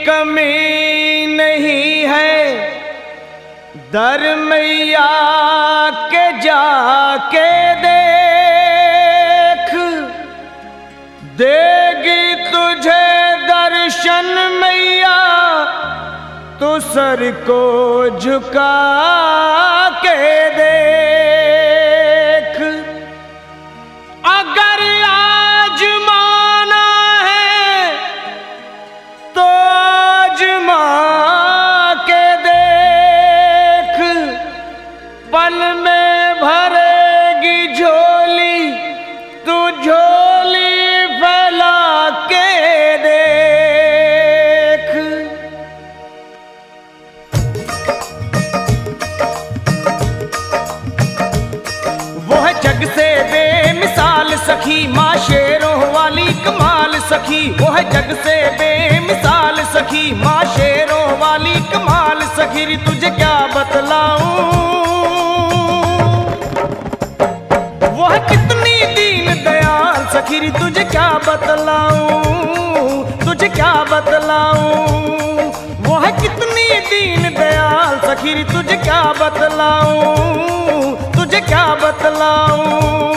कमी नहीं है, दर मैया के जाके देख, देगी तुझे दर्शन मैया, तो सर को झुका के देख। अगर आजमाना है तो आजमा के देख, पल में भरेगी झोली, तू झोली फैला के देख। वो है जग से बेमिसाल सखी, माँ शेरों वाली कमाल सखी। वो है जग से बेमिसाल सखी, माँ शेरों वाली कमाल सखी। तुझे क्या बतलाऊं, वो है कितनी दीन दयाल सखी। तुझे क्या बतलाऊं, तुझे क्या बतलाऊं, वो है कितनी दीन दयाल सखी। तुझे क्या बतलाऊं, तुझे क्या बतलाऊं।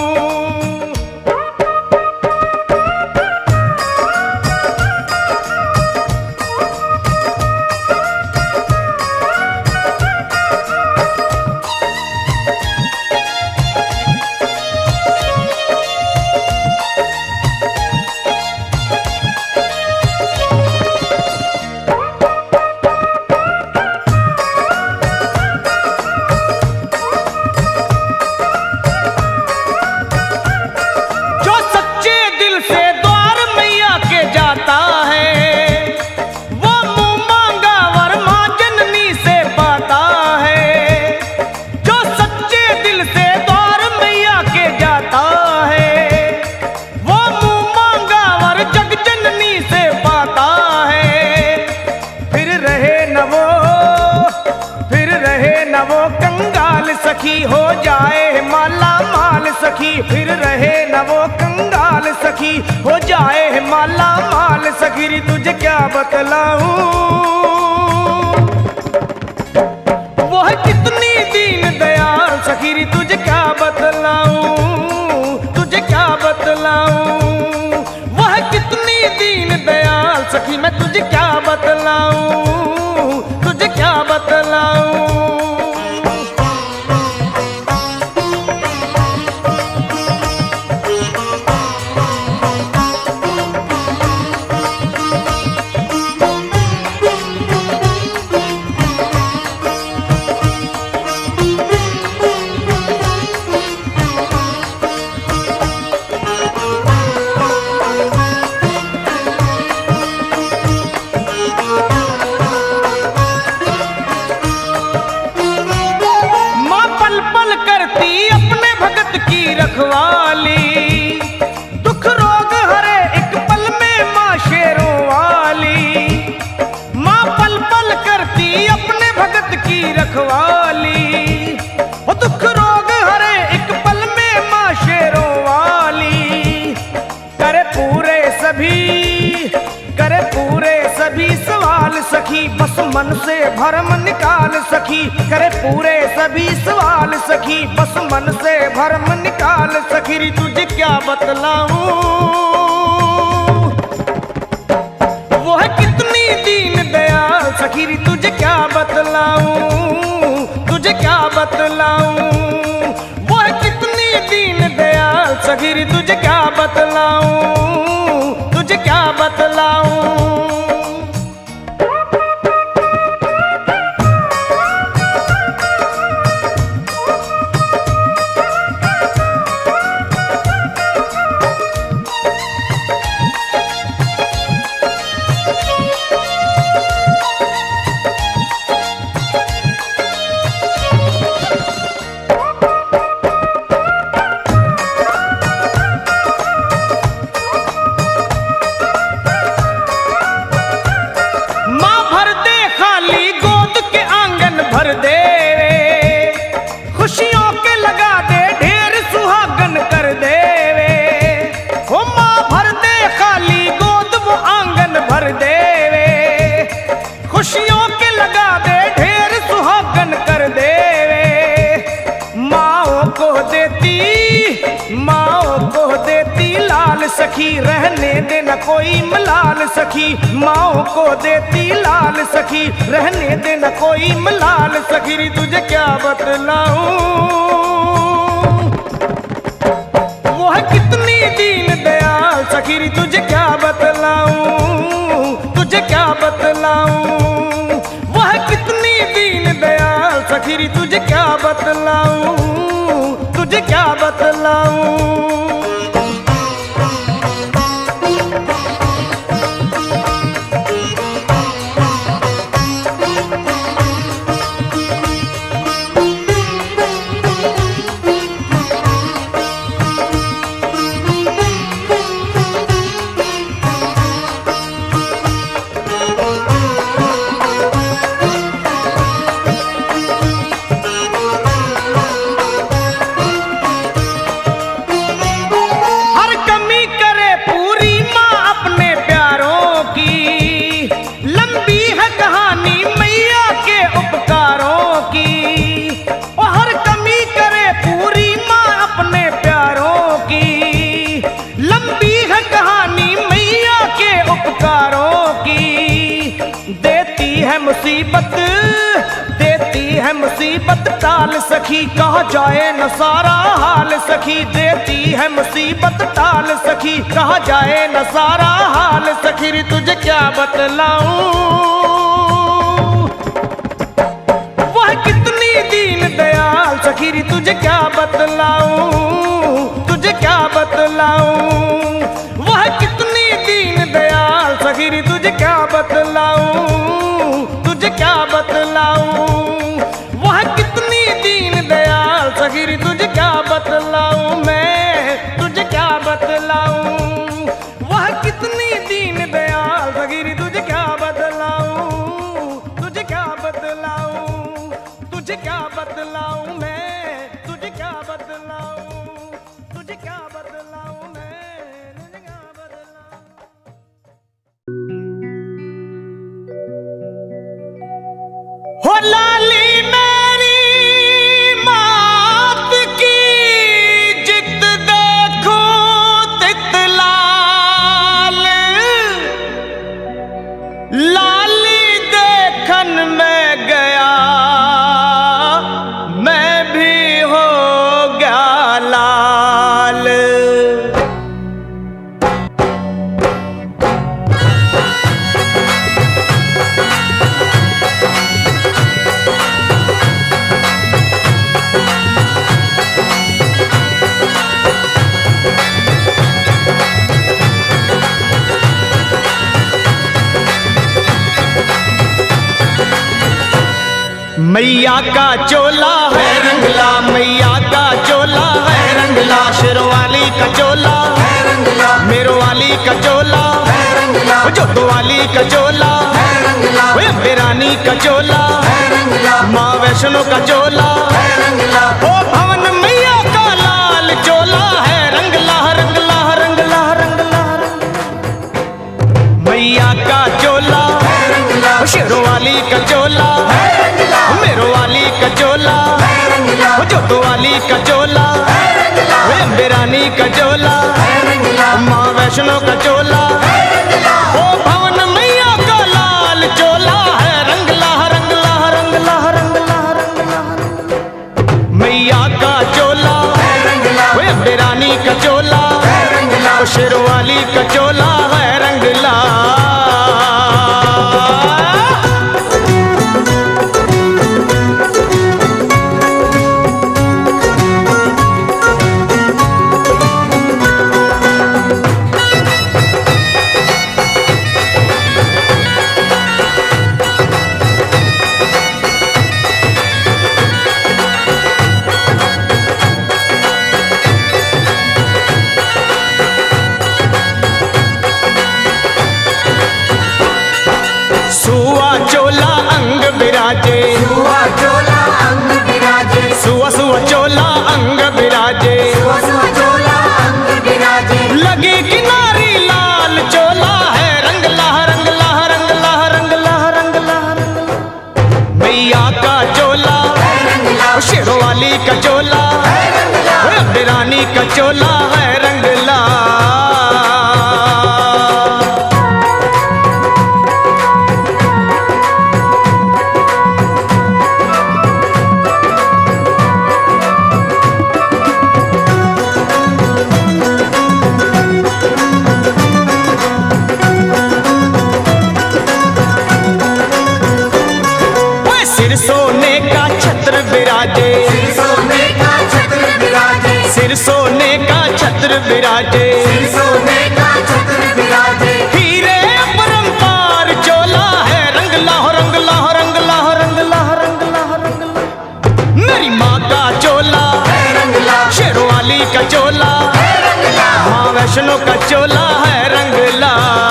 सखी हो जाए माला माल सखी, फिर रहे न वो कंगाल सखी, हो जाए माला माल सखी। तुझे क्या बतलाऊं, वो है कितनी दीन दयाल सखी। तुझे क्या बतलाऊं, तुझे क्या बतलाऊं, वो है कितनी दीन दयाल सखी। मैं तुझे क्या बतलाऊं, तुझे क्या बतलाऊं। रखवाली, दुख रोग हरे एक पल में माँ शेरों वाली। माँ पल पल करती अपने भगत की रखवाली, वो दुख रोग हरे एक पल में माँ शेरों वाली। करे पूरे सभी सवाल सखी, बस मन से भरम निकाल सखी। करे पूरे सभी सवाल सखी, बस मन से भरम निकाल सखी। तुझे क्या बतलाऊं, वो है कितनी दीन दयाल सखी। तुझे क्या बतलाऊं, तुझे क्या बतलाऊं, वो है कितनी दीन दयाल सखी। तुझे क्या बतलाऊं, तुझे क्या बतलाऊं। सखी, रहने देना कोई मलाल सखी, माओ को देती लाल सखी, रहने देना कोई मलाल सखी। तुझे क्या बतलाऊं वो है कितनी दीन दयाल सखी, तुझे क्या बतलाऊं, तुझे क्या बतलाऊं वो है कितनी दीन दयाल सखी, तुझे क्या बतलाऊं, तुझे क्या बतलाऊं। मुसीबत देती है मुसीबत टाल सखी, कहा जाए न सारा हाल सखी, देती है मुसीबत टाल सखी, कहा जाए न सारा हाल सखी। तुझे क्या बतलाऊं वह कितनी दीन दयाल सखी, तुझे क्या बतलाऊं, तुझे क्या बतलाऊं वह कितनी दीन दयाल सखी, तुझे क्या बतलाऊं, तुझे क्या बतलाऊं वह कितनी दीन दयाल सखी, तुझे क्या बतलाऊं मैं, तुझे क्या बतलाऊं वह कितनी दीन दयाल सखी, तुझे क्या बतलाऊं, तुझे क्या बतलाऊं, तुझे क्या बतलाऊं मैं, तुझे क्या बतलाऊं, तुझे क्या बतलाऊं मैं, तुझे क्या बतलाऊं। हो लाली मेरी मात की जित देखो तितलाल, लाली देखन में गया मैं भी हो गया लाल। मैया का चोला है रंगला, मैया का चोला है रंगला, शेरवाली का चोला है रंगला, मेरवाली का चोला है रंगला, जोतवाली का चोला है रंगला, बेरानी का चोला है रंगला, माँ वैष्णो का चोला है रंगला, ओ भवन मैया का लाल चोला है रंगला रंगला रंगला रंगला, मैया का चोला है रंगला, शेरवाली का चोला है रंगला, मेरवाली का चोला है रंगला, जोतवाली का चोला है रंगला, बेरानी का चोला है रंगला, माँ वैष्णो का चोला है रंगला, ओ भवन मैया का लाल चोला है रंगला रंगला रंगला रंगला रंगला, मैया का चोला है रंगला, बेरानी का चोला है रंगला, शेरवाली का चोला है रंगला। सुआ चोला अंग बिराजे, सुआ चोला अंग बिराजे, सुआ सुआ चोला अंग बिराजे, सुआ सुआ चोला अंग बिराजे, लगी किनारी लाल चोला है रंगला रंगला रंगला रंगला रंगला, मैया का चोला है रंगला, शेरवाली का चोला है रंगला, बेरानी का चोला है रंगला। विराजे, सिर सोने का छत्र विराजे, सिर सोने का छत्र विराजे, सिर सोने का छत्र विराजे। हीरे अपरंपार चोला है, रंग लाहो रंग लाहो रंग लाहो रंग लाहो रंग लाहो रंग लाहो। मेरी माँ का चोला है रंगला, शेरवाली का चोला, है रंगला, माँ वैष्णो का चोला है रंगला।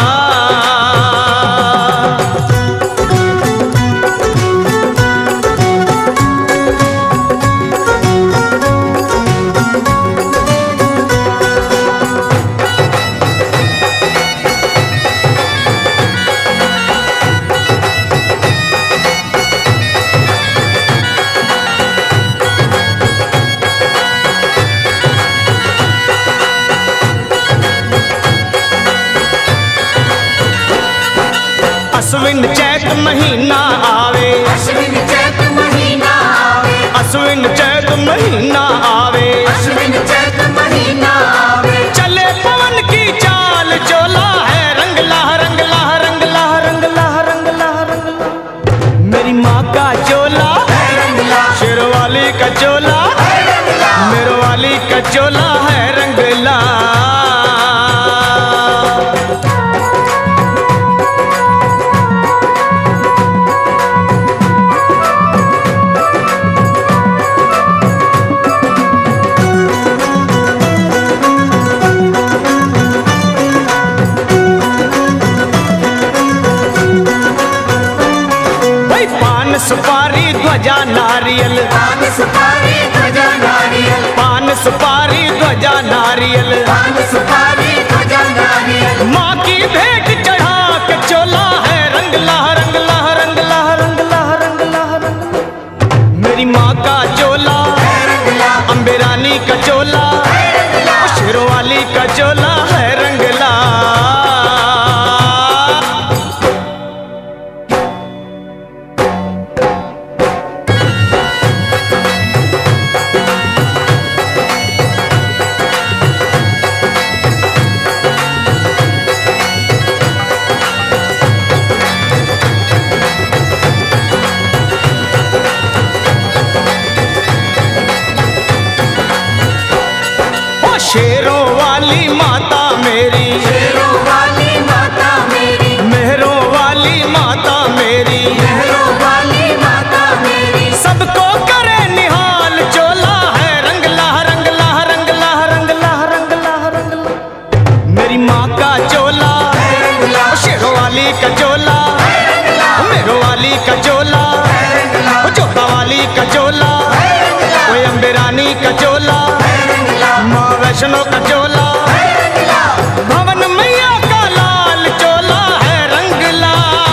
अश्विन चैत महीना आवे, अश्विन चैत महीना आवे, अश्विन चैत महीना आवे, अश्विन चैत महीना आवे। चले पवन की चाल चोला है रंगला रंगला रंगला रंगला रंगला रंगला। मेरी माँ का चोला है रंगला, शेरवाली का चोला, है रंगला, मेरवाली का चोला है रंगला। सुपारी ध्वजा नारियल, पान सुपारी ध्वजा नारियल, पान सुपारी ध्वजा नारियल, पान सुपारी ध्वजा नारियल। माँ की भेंट चढ़ा के चोला है रंगला रंगला रंगला रंगला रंगला रंगला। मेरी माँ का चोला है रंगला, अम्बे रानी का चोला, है रंगला, शेरवाली का चोला है रंगला। शेरों वाली माता मेरी, शेरों वाली माता मेरी, मेहरों वाली माता मेरी, मेहरों वाली माता मेरी। सबको करे निहाल चोला है रंगला रंगला रंगला रंगला रंगला रंगला। मेरी माँ का चोला है रंगला, शेरों वाली का चोला, है रंगला, मेहरों वाली का चोला, है रंगला, जोता वाली का चोला, है रंगला, कोई अम्बे रानी का चोला, है रंगला, माँ वैष्णो का चोला, है रंगला, भवन मैया का लाल चोला है रंगला।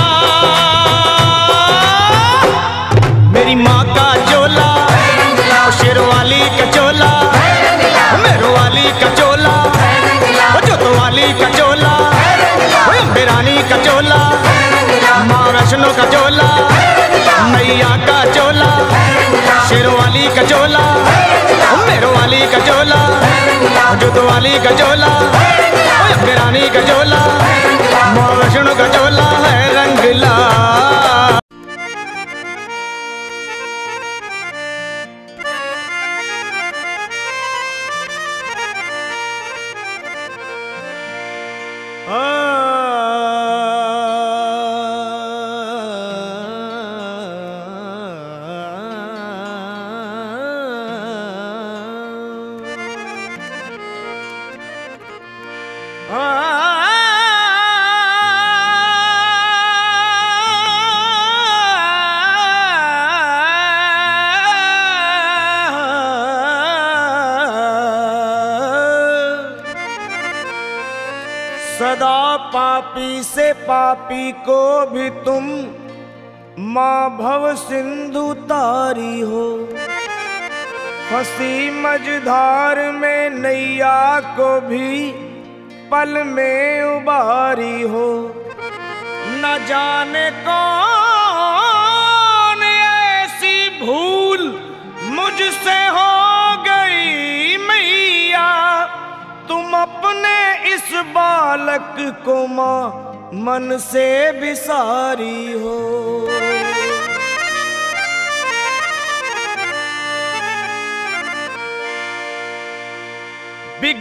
मेरी माँ का चोला है रंगला, शेरवाली का चोला, है रंगला, मेहरवाली का चोला, है रंगला, जोतवाली का चोला, है रंगला, अम्बे रानी का चोला, है रंगला, माँ वैष्णो का चोला, मैया का चोला, शेरवाली का चोला, मेहरवाली का चोला, जोतवाली का चोला, अम्बे रानी का चोला, माँ वैष्णो का चोला है रंगला। सदा पापी से पापी को भी तुम माँ भव सिंधु तारी हो, फंसी मझधार में नैया को भी पल में उबारी हो। न जाने कौन ऐसी भूल मुझसे हो गई मैया, तुम अपने इस बालक को माँ मन से बिसारी हो।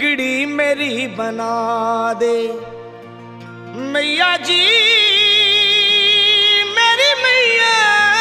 बिगड़ी मेरी बना दे मैया जी मेरी मैया,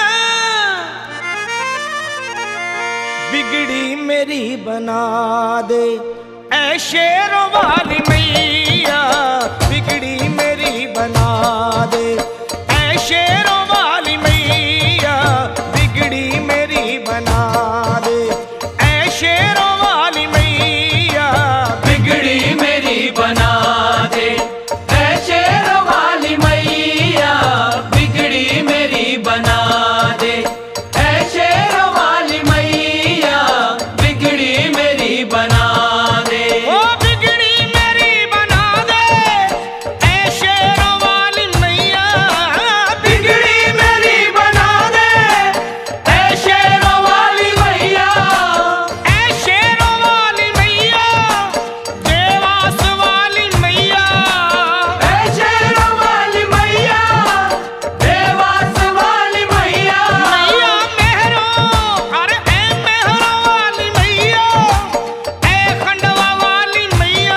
बिगड़ी मेरी बना दे ऐ शेरों वाली मैया, बिगड़ी मेरी बना दे ऐ शेरों वाली मैया, बिगड़ी मेरी बना दे ऐ शेरों वाली मैया, बिगड़ी मेरी बना दे ऐ शेरों वाली मैया, बिगड़ी मेरी बना दे ऐ शेरों वाली मैया, बिगड़ी मेरी बना दे। ओ बिगड़ी मेरी बना दे ऐ शेरों वाली मैया, बिगड़ी मेरी बना दे ऐ शेरों वाली मैया, ऐ शेरों वाली मैया, देवास वाली मैया, ऐ शेरों वाली मैया, देवास वाली मैया, मैया मेहरों, अरे ऐ मेहरों वाली मैया, ऐ खंडवा वाली मैया,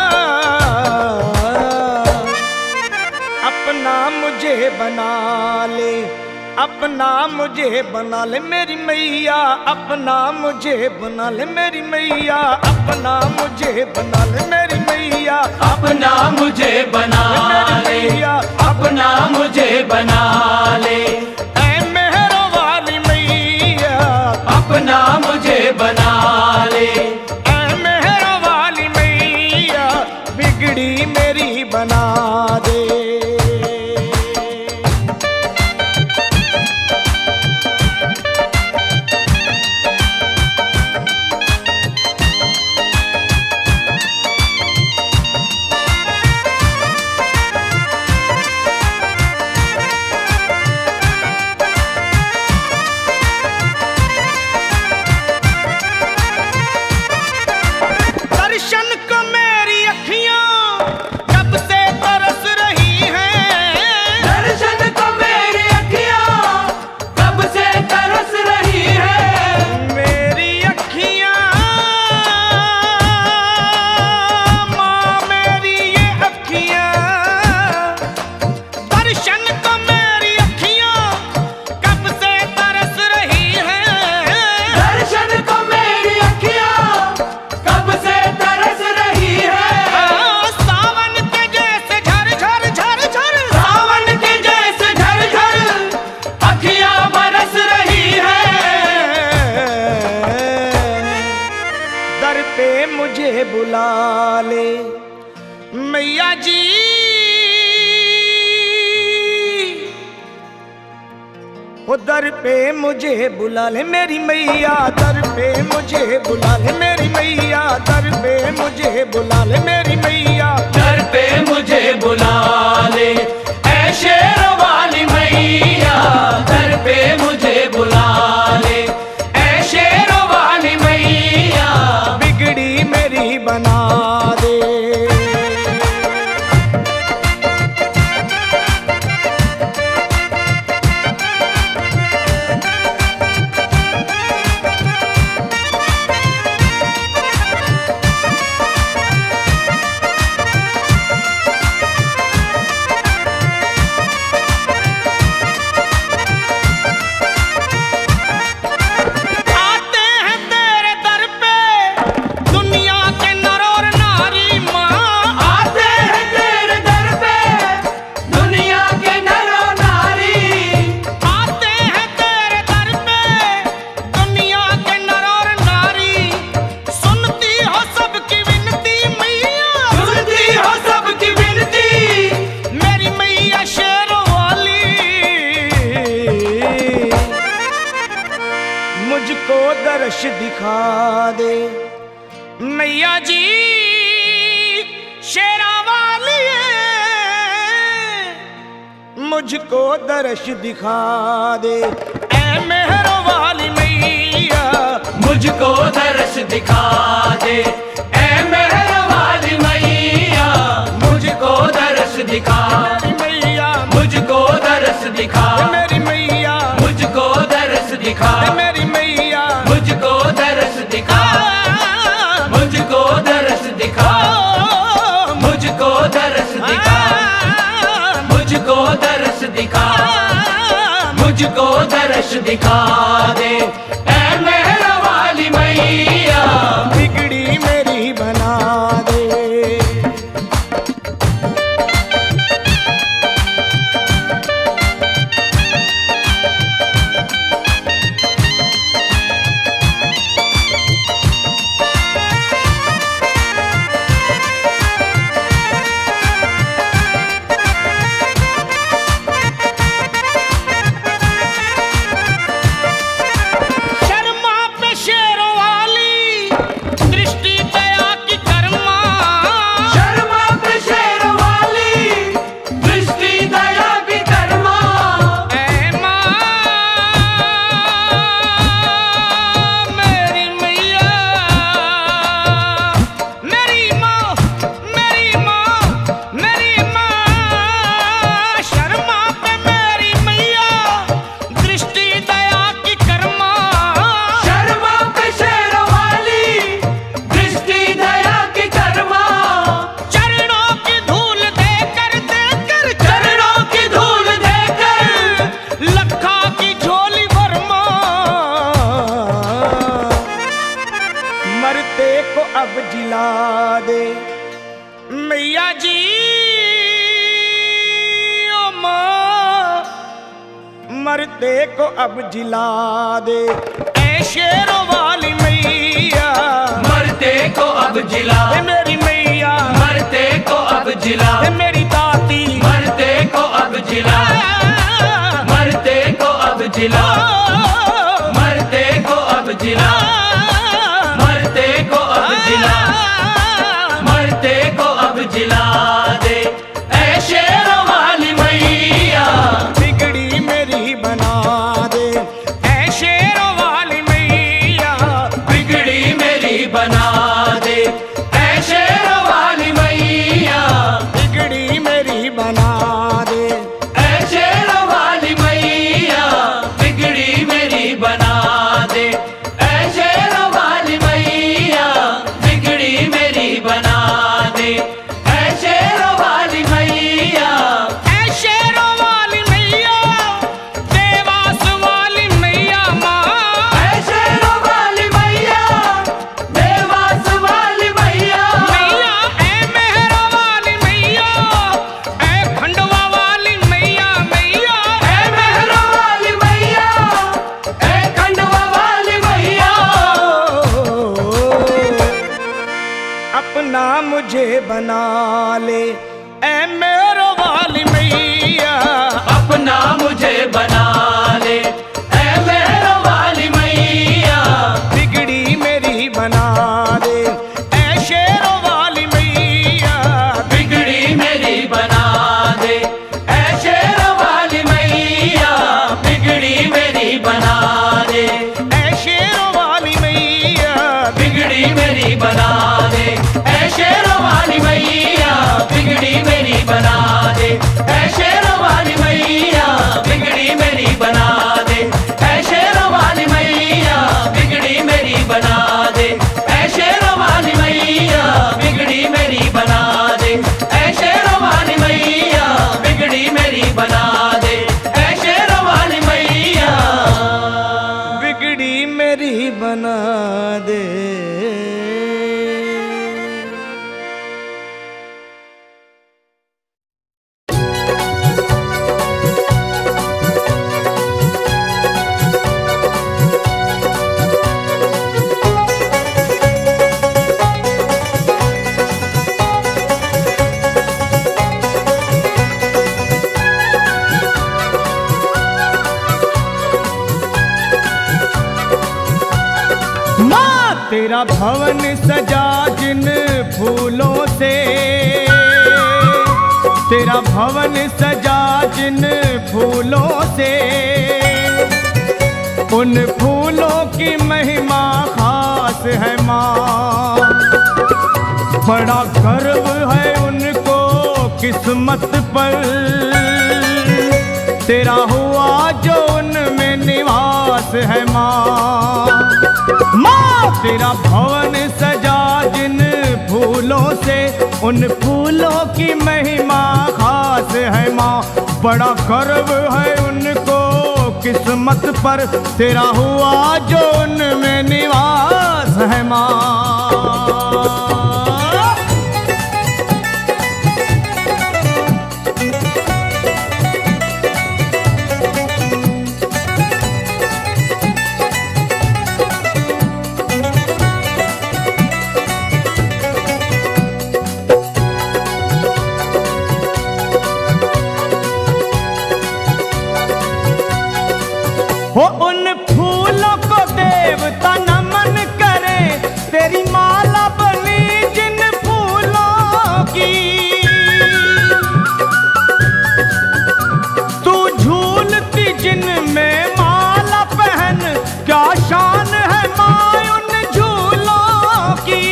अपना मुझे बना ले, अपना मुझे बना ले मेरी मैया, अपना मुझे बना ले मेरी मैया, अपना मुझे बना ले मेरी मैया, अपना मुझे बना ले, अपना मुझे बना ले, ऐ मेहरों वाली मैया, अपना मुझे बना ले, ऐ मेहरों वाली मैया, बिगड़ी मेरी बना दे। दर्शन को मेरी अखियां कब से तरस रही हैं, दर्शन को मेरी अखियां कब से तरस रही है, मेरी अखियां माँ मेरी ये अखियां, दर्शन को मेरी अखियां कब से तरस रही हैं, दर्शन को मेरी अखियां कब से तरस रही है, सावन के जैसे झर झर झर झर, सावन के जैसे झरझर अखियां बरस रही है, दर पे मुझे बुला ले मैया जी, ओ दर पे मुझे बुला ले मेरी मैया, दर पे मुझे बुला ले मेरी मैया, दर पे मुझे बुला ले मेरी मैया, दर पे मुझे बुला ले ऐ शेरों वाली मैया, दर पे मुझे बुला ले ऐ शेरों वाली मैया, बिगड़ी मेरी बना दे। आते हैं तेरे दर पे दुनिया के नर और नारी माँ, आते हैं तेरे दर पे दुनिया के नर और नारी, आते हैं तेरे दर पे दुनिया के नर और नारी, सुनती हो सबकी विनती मैया, सुनती हो सबकी विनती मेरी मैया शेरों वाली, मुझको दर्श दिखा दे मैया जी शेरा वाली, मुझको दर्श दिखा दे ऐ मेहरों वाली मैया, मुझको दर्श दिखा दे ऐ मेहर वाली मैया, मुझको दर्श दिखा, मेरी मैया, मुझको दर्श दिखा, मेरी मैया, मुझको दर्श दिखा, मेरी मैया, मुझको दर्श दिखा, मुझको दर्श दिखा। मुझको दर्श दिखा दे, ऐ मेहर वाली मैया बिगड़ी मेरी बना दे। मैया जी ओ माँ, मरते को अब जिला दे, ऐ शेरों वाली मैया मरते को अब जिला दे मेरी मैया, मरते को अब जिला दे मेरी दाती, मरते को अब जिला मरते को अब जिला मरते को अब जिला मरते को अब जिला मरते को अब जिला दे, ऐ शेरों वाली मैया बिगड़ी मेरी बना दे, ऐ शेरों वाली मैया बिगड़ी मेरी बना दे, ऐ शेरों वाली मैया बिगड़ी मेरी बना दे, ऐ शेरों वाली मैया बिगड़ी मेरी बना दे, ऐ शेरों वाली मैया बिगड़ी मेरी बना दे, ऐ शेरों वाली मैया ऐ शेरों वाली मैया, देवास वाली मैया माँ, ऐ शेरों वाली मैया देवास वाली मैया मैया ऐ मेहरा वाली मैया, ऐ खंडवा वाली मैया, मैया ऐ मेहरा वाली मैया ऐ खंडवा वाली मैया अपना मुझे बना ले, ऐ मेहरा वाली मैया अपना मुझे बना ले, ऐ मेहरा वाली मैया बिगड़ी मेरी बना दे, ऐ शेरों वाली मैया बिगड़ी मेरी बना दे, ऐ शेरों वाली मैया बिगड़ी मेरी बना दे, ऐ शेरों वाली मैया बिगड़ी मेरी बना दे, ऐ शेरों वाली मैया बिगड़ी मेरी बना दे, ऐ शेरों वाली मैया बिगड़ी मेरी बना दे, ऐ शेरों वाली मैया बिगड़ी मेरी बना दे, ऐ शेरों वाली मैया बिगड़ी मेरी बना दे, ऐ शेरों वाली मैया बिगड़ी मेरी बना दे, ऐ शेरों वाली मैया बिगड़ी मेरी बना दे। माँ तेरा भवन सजा जिन फूलों से, तेरा भवन सजा जिन फूलों से, उन फूलों की महिमा खास है माँ, बड़ा गर्व है उनको किस्मत पर, तेरा हुआ जो उनमें निवास है माँ। माँ तेरा भवन सजा जिन फूलों से, उन फूलों की महिमा खास है माँ, बड़ा गर्व है उनको किस्मत पर तेरा हुआ जो उनमें निवास है माँ। हो उन फूलों को देवता नमन करे, तेरी माला बनी जिन फूलों की। तू झूलती जिन में माला पहन, क्या शान है माँ उन झूलों की।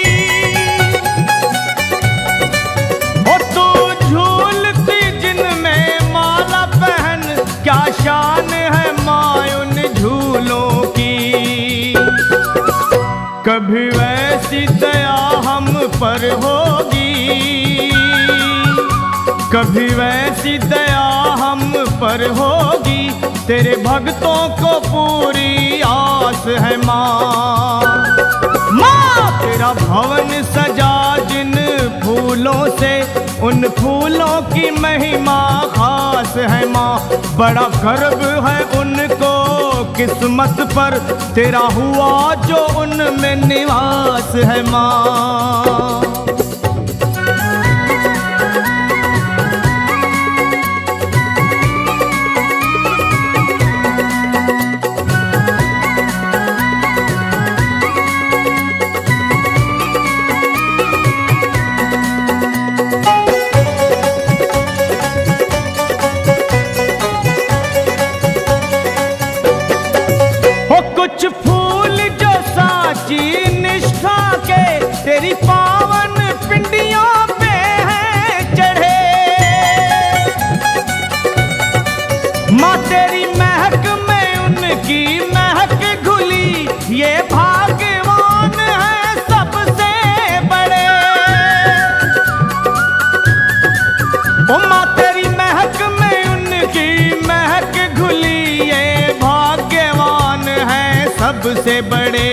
हो तू झूलती जिन में माला पहन, क्या शान है झूलों की। कभी वैसी दया हम पर होगी, कभी वैसी दया हम पर होगी, तेरे भक्तों को पूरी आस है माँ। माँ तेरा भवन सजा जिन फूलों से, उन फूलों की महिमा खास है माँ। बड़ा गर्व है उनको किस्मत पर तेरा हुआ जो उनमें निवास है माँ। कुछ फूल जो साची निष्ठा के तेरी पावन पिंडियों पे हैं चढ़े, माँ तेरी महक में उनकी महक घुली, ये भाग्यवान है सबसे बड़े। ओ माँ तेरी महक में उनकी महक घुली, ये भाग्यवान है सबसे बड़े।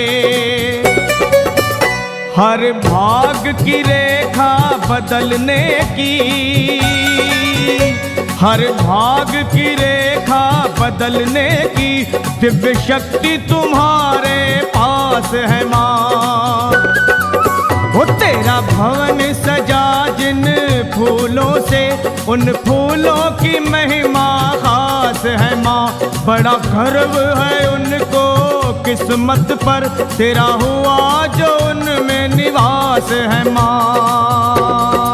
हर भाग की रेखा बदलने की, हर भाग की रेखा बदलने की दिव्य शक्ति तुम्हारे पास है माँ। वो तेरा भवन सजा जिन फूलों से, उन फूलों की महिमा खास है माँ। बड़ा गर्व है उनको किस्मत पर तेरा हुआ जो उनमें निवास है माँ।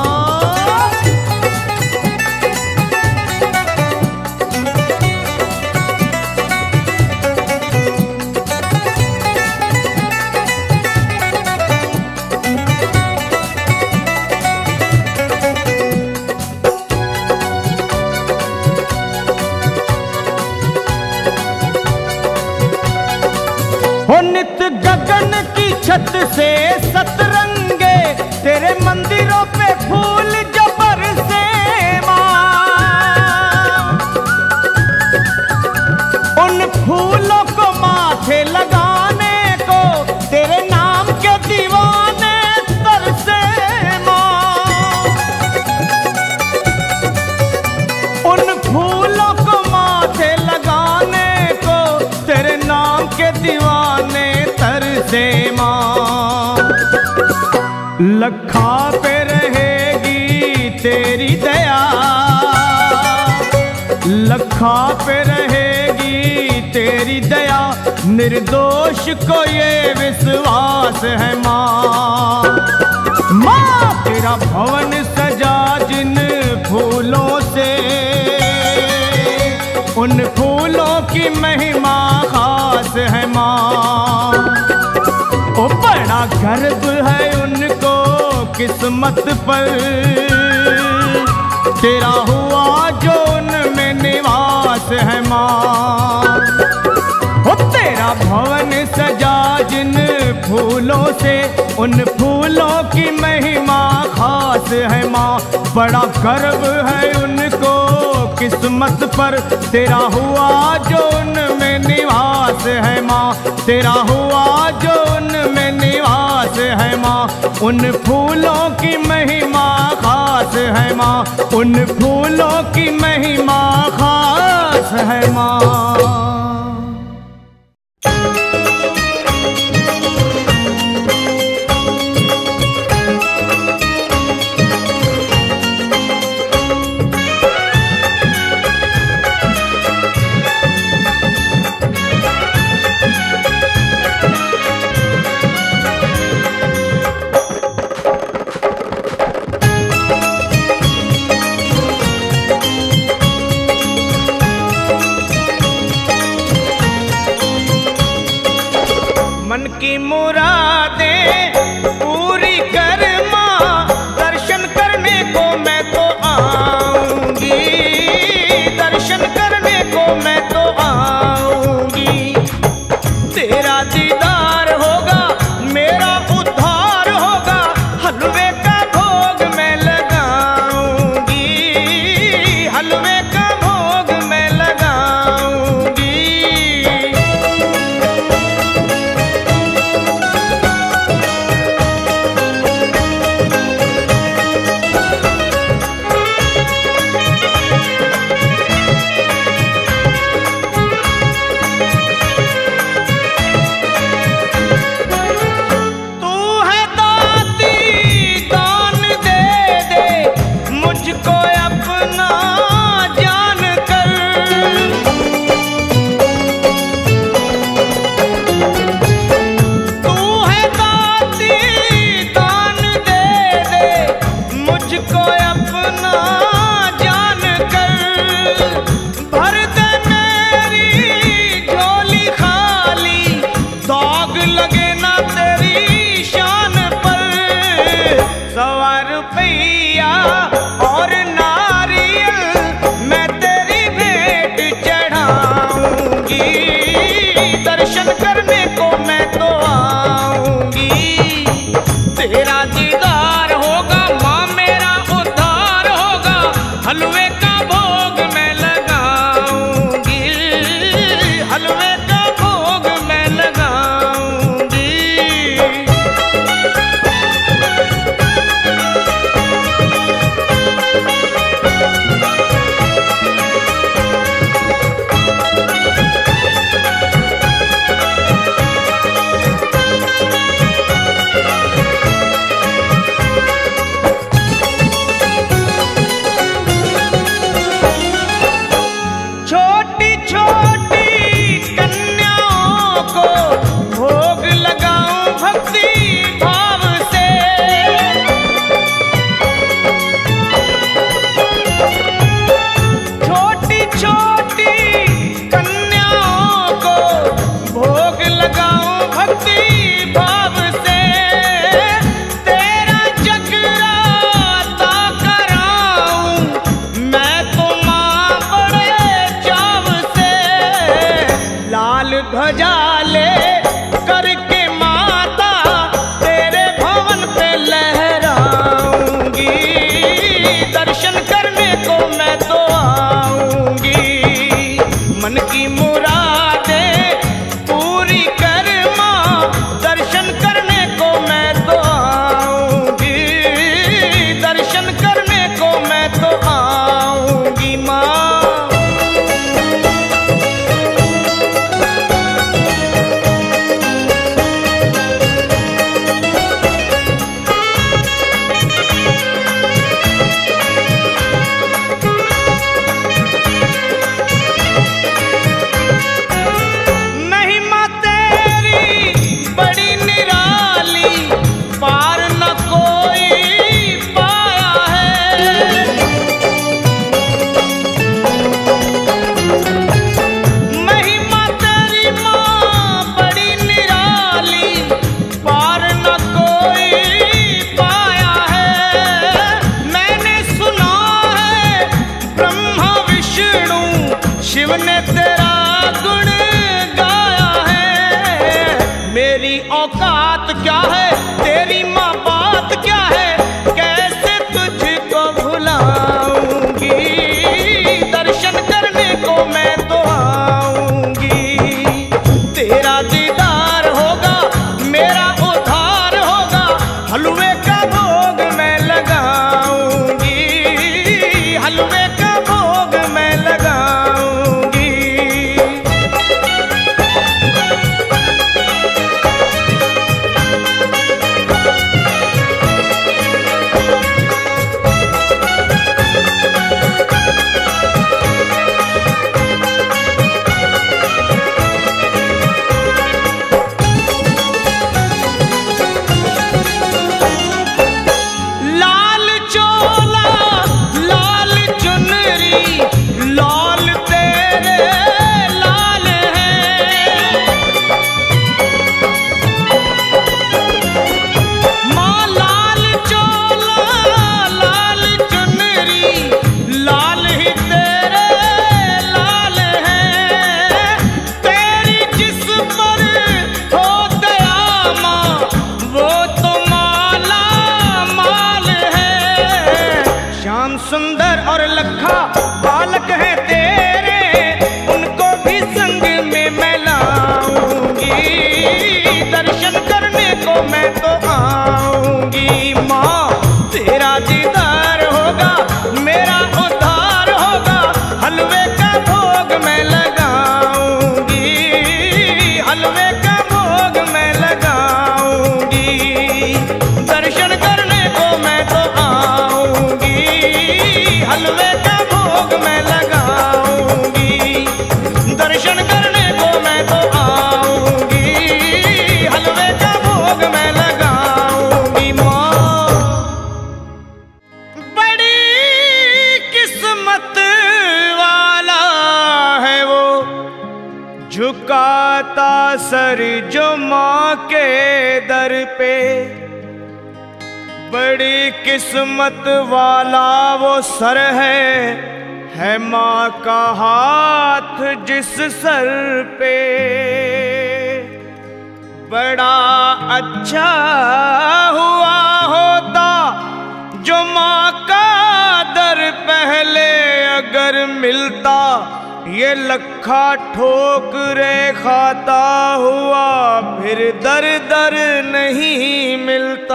नित गगन की छत से सतरंगे तेरे मंदिरों पे फूल जो बरसे माँ। उन फूलों को माथे लगाने को तेरे नाम के दीवाने तरसे माँ। उन फूलों को माथे लगाने को तेरे नाम के दीवाने तरसे माँ। लखा पे रहेगी तेरी दया, लखा पे रहेगी तेरी दया, निर्दोष को ये विश्वास है माँ। माँ तेरा भवन सजा जिन फूलों से, उन फूलों की महिमा खास है माँ। ओ बड़ा गर्व है उनको किस्मत पर तेरा हुआ जो उनमें निवास है माँ। ओ तेरा भवन सजा जिन फूलों से, उन फूलों की महिमा खास है माँ। बड़ा गर्व है उनको किस्मत पर तेरा हुआ जो उनमें निवास है माँ, तेरा हुआ जो उनमें निवास है माँ। उन फूलों की महिमा खास है माँ, उन फूलों की महिमा खास है माँ। मन की मुरादें पूरी कर माँ, दर्शन करने को मैं तो आऊंगी, दर्शन करने को मैं तो आऊंगी। तेरा दीदार होगा मेरा उद्धार होगा, हलवे का भोग मैं लगाऊंगी, हलवे का भोग मैं लगाऊंगी। दर्शन करने को मैं तो आऊंगी, तेरा दीदार होगा माँ, मेरा उद्धार होगा, हलवे का भोग मैं लगाऊंगी, हलवे का भोग मैं लगाऊंगी। ध्वजा ले करके माता तेरे भवन पे लहराऊंगी, दर्शन करने को मैं तो आऊंगी। मन की मुरादें पूरी कर माँ, दर्शन करने को मैं तो आऊंगी, दर्शन करने को मैं तो आऊंगी माँ। झुकाता सर जो माँ के दर पे, बड़ी किस्मत वाला वो सर है माँ का हाथ जिस सर पे। बड़ा अच्छा हुआ होता जो माँ का दर पहले अगर मिलता, ये लखा ठोकरे खाता हुआ फिर दर दर नहीं मिलता।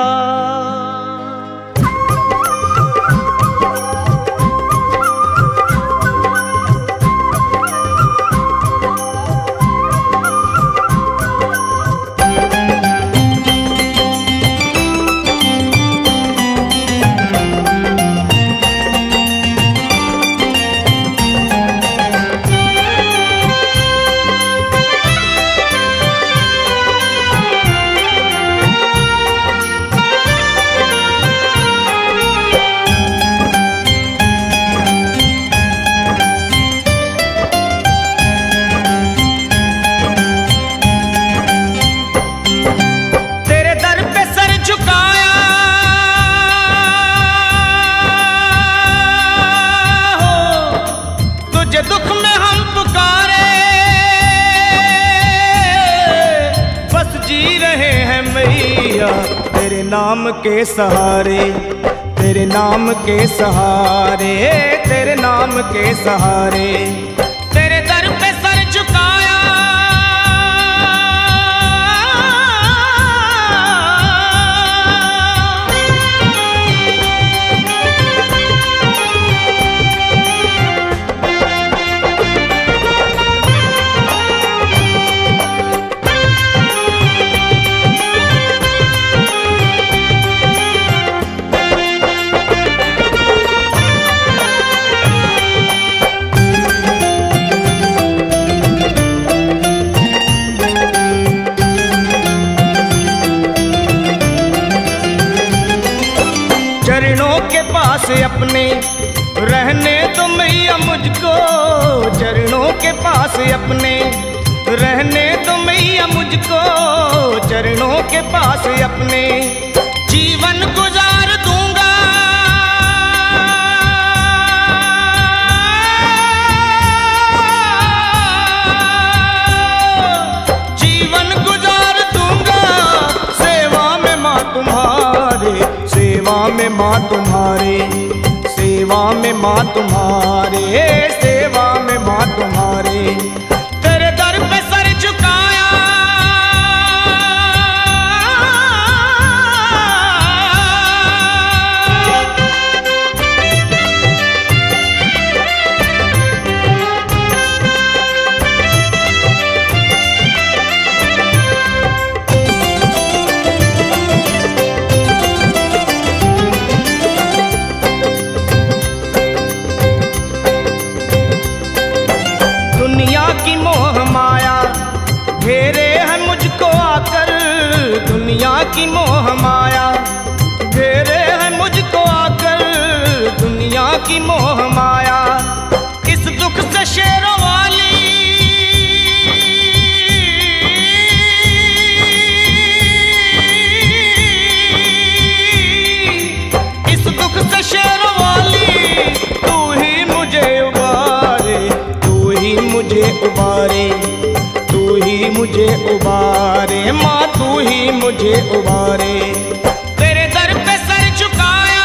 दुख में हम पुकारे, बस जी रहे हैं मैया तेरे नाम के सहारे, तेरे नाम के सहारे, तेरे नाम के सहारे। तेरे दर पे सर झुकाया, चरणों के पास अपने रहने तो मैया मुझको, चरणों के पास अपने रहने तो मैया मुझको, चरणों के पास अपने जीवन गुजार दूंगा। जीवन गुजार दूंगा सेवा में माँ तुम्हारे, सेवा में माँ तुम्हारे, सेवा में माँ तुम्हारे, सेवा में माँ तुम्हारे। तेरे दर पे सर झुकाया, दुनिया की मोह माया घेरे है मुझको आकर, दुनिया की मोह माया घेरे है मुझको आकर, दुनिया की मोह माया। इस दुख से शेरों वाली, इस दुख से शेरों वाली तू ही मुझे उबारे, मुझे उबारे, तू ही मुझे उबारे, माँ तू ही मुझे उबारे। तेरे दर पे सर झुकाया,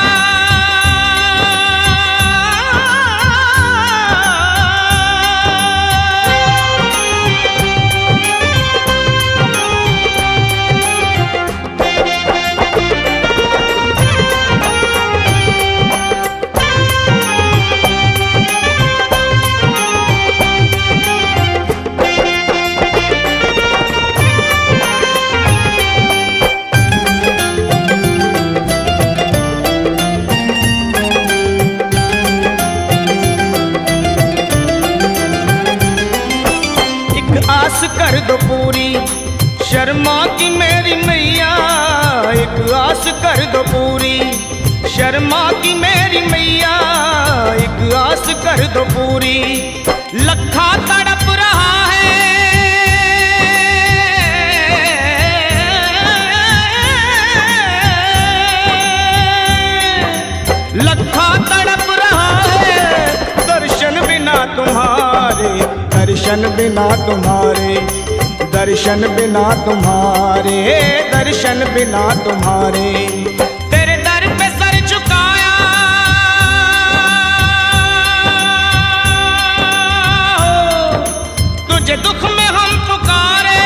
आस कर दो पूरी शर्मा की मेरी मैया, एक आस कर दो पूरी शर्मा की मेरी मैया, एक आस कर दो पूरी। लखा तड़प रहा है, बिना तुम्हारे, दर्शन बिना तुम्हारे, दर्शन बिना तुम्हारे। तेरे दर पे सर झुकाया तुझे दुख में हम पुकारे,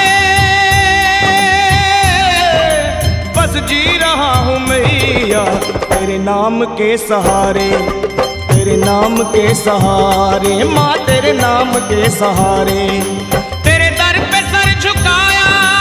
बस जी रहा हूँ मैया तेरे नाम के सहारे, तेरे नाम के सहारे माँ, तेरे नाम के सहारे। तेरे दर पे सर झुकाया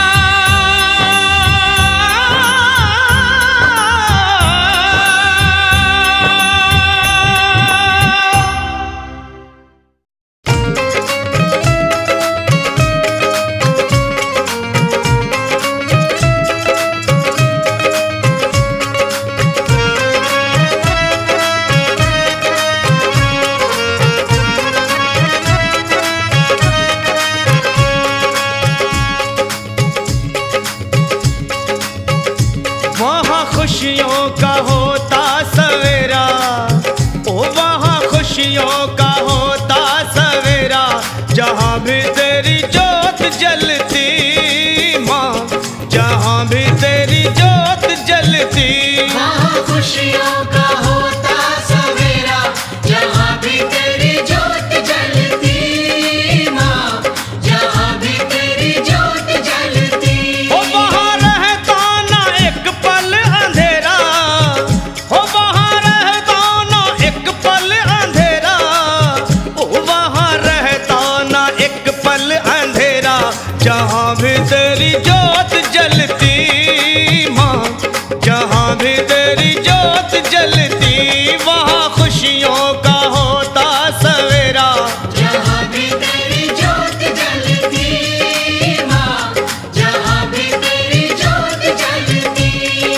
खुशियों का होता सवेरा, ओ वहाँ खुशियों का होता सवेरा, जहाँ भी तेरी जोत जलती माँ, जहाँ भी तेरी जोत जलती। वहाँ खुशियों का होता सवेरा, जहाँ भी तेरी जोत जलती माँ, जहाँ भी तेरी जोत जलती। ओ वहाँ रहता ना एक पल अंधेरा, ओ वहाँ रहता ना एक पल अंधेरा, ओ वहाँ रहता ना एक पल अंधेरा, जहाँ भी तेरी जोत जलती माँ, जहाँ भी तेरी जोत जलती। वहाँ खुशियों का होता सवेरा, जहाँ भी तेरी जोत जलती माँ, जहाँ भी तेरी जोत जलती।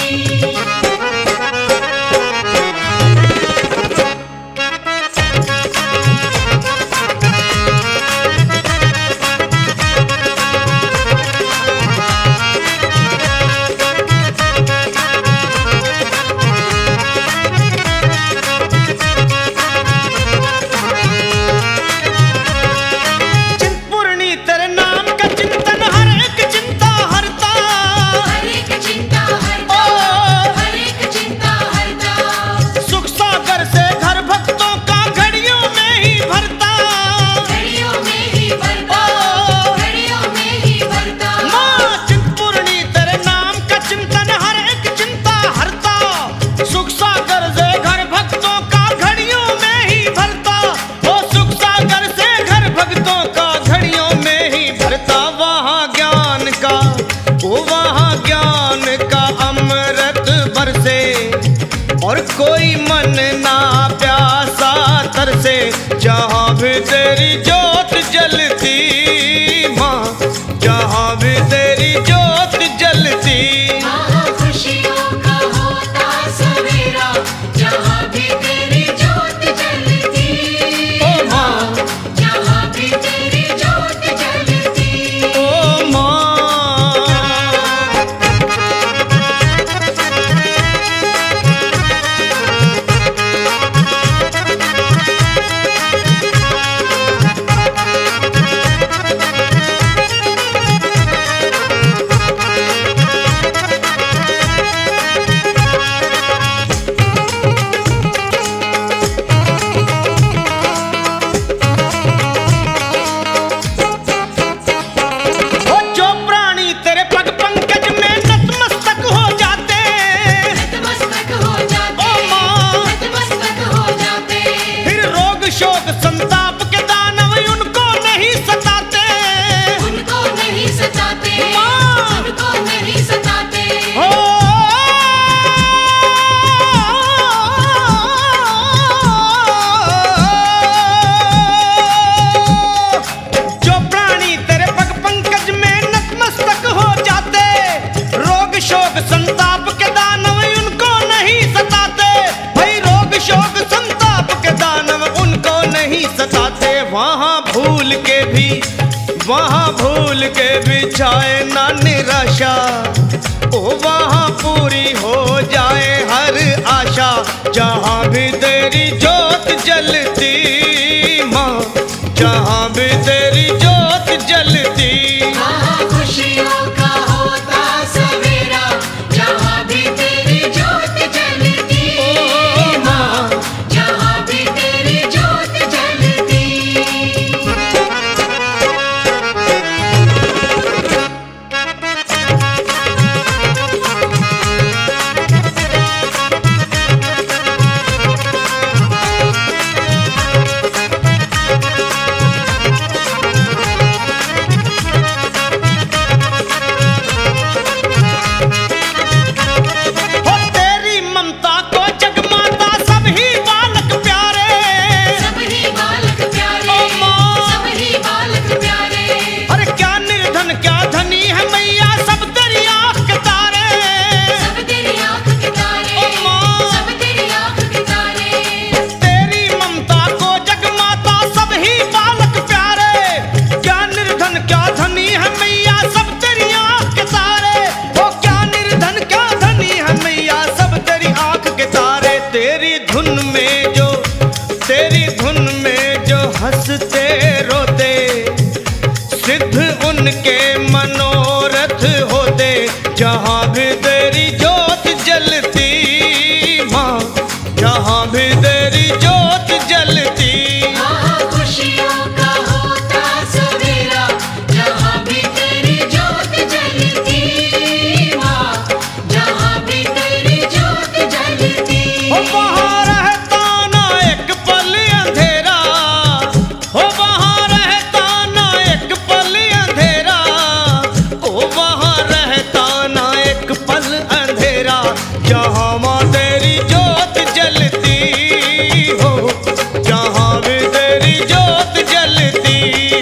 चिंतपूर्णी तेरे नाम का चिंतन हर एक चिंता हरता, हर एक चिंता हरता, हर एक चिंता हरता। सुख सागर से घर भक्तों का घड़ियों में ही भरता, घड़ियों में ही भरता, घड़ियों में ही भरता। माँ चिंतपूर्णी तेरे नाम का चिंतन हर एक चिंता हरता, सुख सागर से घर भक्तों का घड़ियों में ही भरता, ओ सुख सागर से घर भक्तों का घड़ियों में ही भरता। वहाँ ज्ञान का, ओ वहाँ ज्ञान का अमृत बरसे, और कोई मन ना प्यासा तरसे, जहाँ भी तेरी जोत जलती माँ, जहाँ भी तेरी जोत जलती। वहाँ खुशियों का होता सवेरा, जहाँ भी तेरी जोत जलती ओ माँ, जहाँ भी तेरी जोत जलती। ओ माँ। ओ जो प्राणी तेरे पग पंकज में नतमस्तक हो जाते, नतमस्तक हो जाते, ओ माँ। नतमस्तक हो जाते। फिर रोग शोक संताप के दानव उनको नहीं सताते, उनको नहीं सताते, माँ। उनको नहीं सताते। हो जो प्राणी तेरे पग पंकज में नतमस्तक हो जाते, रोग शोक संताप के दानव उनको नहीं सताते, भाई रोग शोक संताप के दानव उनको नहीं सताते। वहाँ भूल के भी, वहाँ भूल के भी छाए ना निराशा, ओ वहाँ पूरी हो जाए हर आशा, जहाँ भी तेरी जोत जलती माँ, जहाँ भी तेरी जोत के मनोरथ होते, जहाँ भी तेरी जोत जलती माँ, जहाँ भी तेरी जोत जलती। खुशियों का होता सवेरा, जहाँ भी तेरी जोत जलती माँ, जहाँ भी तेरी जोत जलती। वहाँ रहता ना एक पल अंधेरा, वहाँ रहता ना एक पल अंधेरा, वहाँ रहता ना एक पल अंधेरा, जहाँ माँ तेरी जोत जलती हो, जहाँ भी तेरी जोत जलती।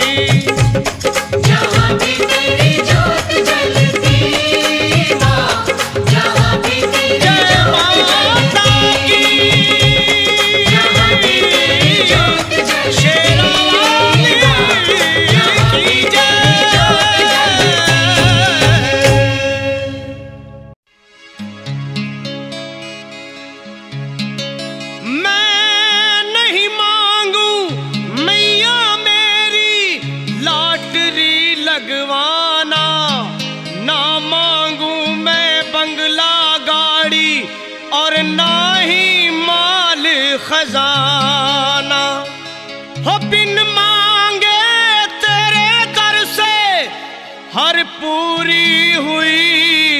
जहाँ भी तेरी जोत जलती माँ, जहाँ भी तेरी जय जोत माता जलती, की, जहाँ भी तेरी जोत जलती शेरावाली जहाँ भी की तेरी जोत मैं नहीं मांगू मैया मेरी लॉटरी लगवाना, ना मांगू मैं बंगला गाड़ी और ना ही माल खजाना। हो बिन मांगे तेरे दर से हर पूरी हुई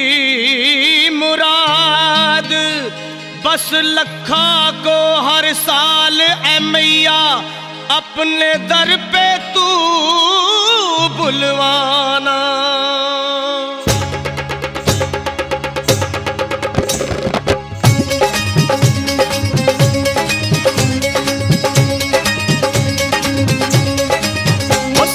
मुराद, बस लखा को हर साल ए मैया अपने दर पे तू बुलवाना। वो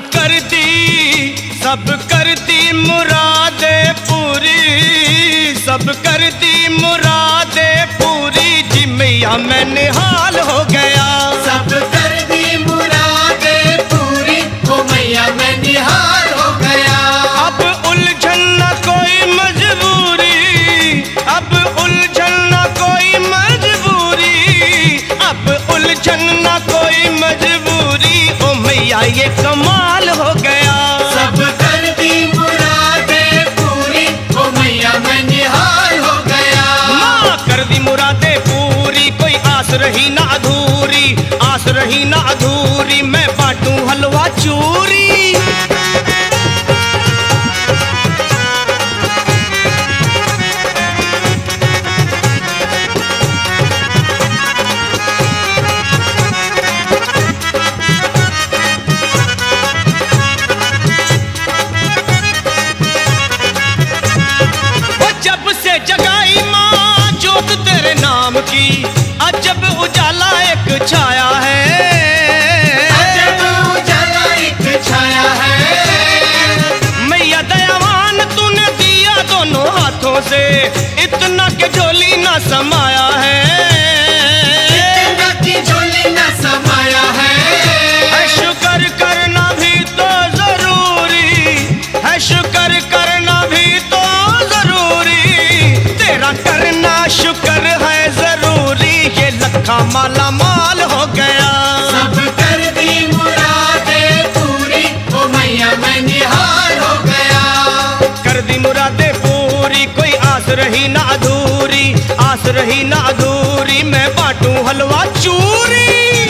सब कर दी मुरादे पूरी, सब कर दी मुरादे पूरी जी मैया मैं निहाल हो गया। सब कर दी मुरादे पूरी, ओ मैया मैं निहाल हो गया। अब उलझन न कोई मजबूरी, अब उलझन न कोई मजबूरी, अब उलझन न कोई मजबूरी, ओ मैया ये कमाल हो गया। सब कर दी मुरादे पूरी, ओ मैया मैं निहाल हो गया। माँ कर दी मुरादे पूरी, कोई आस रही ना अधूरी, आस रही ना अधूरी, मैं बांटूं हलवा चूरी। जगाई माँ जोत तेरे नाम की, अजब उजाला एक छाया है, अजब उजाला एक छाया है। मैया दयावान तूने दिया दोनों हाथों से, इतना के झोली ना समाया है, इतना की झोली न समाया है। शुक्र करना भी तो जरूरी है, शुक्र करना भी तो जरूरी, तेरा करना शुक्र है जरूरी, ये लखा माला माल हो गया। सब कर दी मुरादे पूरी, ओ मैया मैं निहाल हो गया। कर दी मुरादे पूरी, कोई आस रही ना अधूरी, आस रही ना अधूरी, मैं बांटूं हलवा चूरी।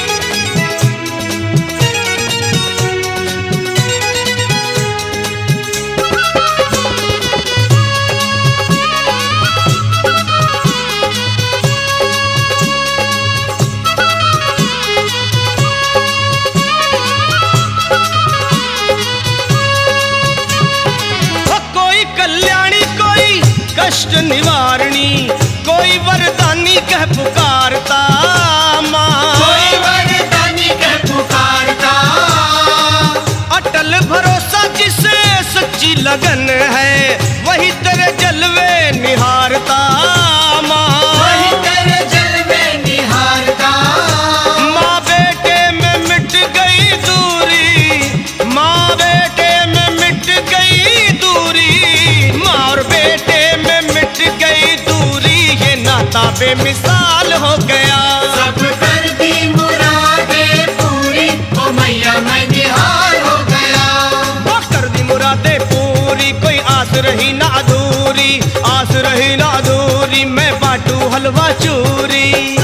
कष्ट निवारणी कोई वरदानी कह पुकारता माँ, कोई वरदानी कह पुकारता। अटल भरोसा जिसे सच्ची लगन है, वही तेरे जलवे निहारता माँ, वही तेरे जलवे निहारता। माँ बेटे में मिट गई दूरी, माँ बेटे में मिट गई दूरी, माँ और बेटे गई दूरी, ये नाता बेमिसाल हो गया। सब कर दी मुरादे पूरी, ओ मैया मैं निहाल हो गया। वो कर दी मुरादे करा दे पूरी, कोई आस रही ना अधूरी, आस रही ना अधूरी, मैं बाटू हलवा चूरी।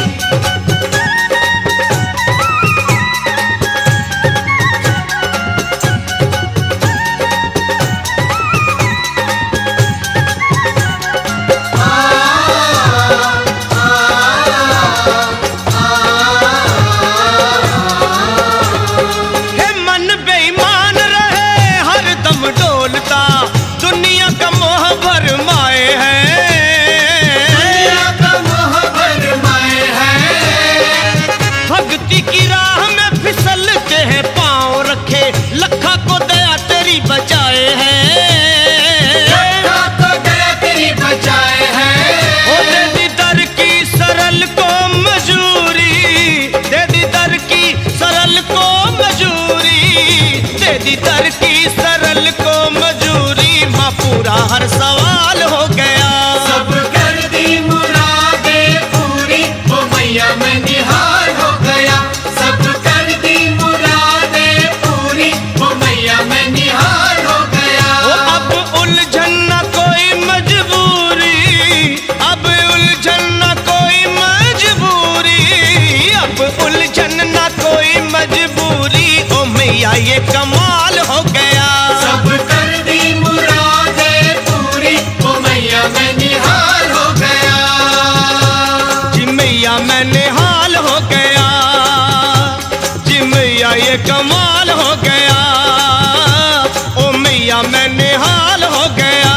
दर की सरल को मजूरी, माँ पूरा हर सवाल हो गया। सब कर दी मुरादे पूरी, ओ मैया मैं निहाल हो गया। सब कर दी मुरादे पूरी, ओ मैया मैं निहाल हो गया। ओ अब उलझन न कोई मजबूरी, अब उलझन न कोई मजबूरी, अब उलझन न कोई मजबूरी, ओ मैया ये कमाल हो गया। सब कर दी मुरादे पूरी, ओ मैया मैं निहाल हो गया। जी मैया मैं निहाल हो गया, जी मैया ये कमाल हो गया, ओ मैया मैं निहाल हो गया।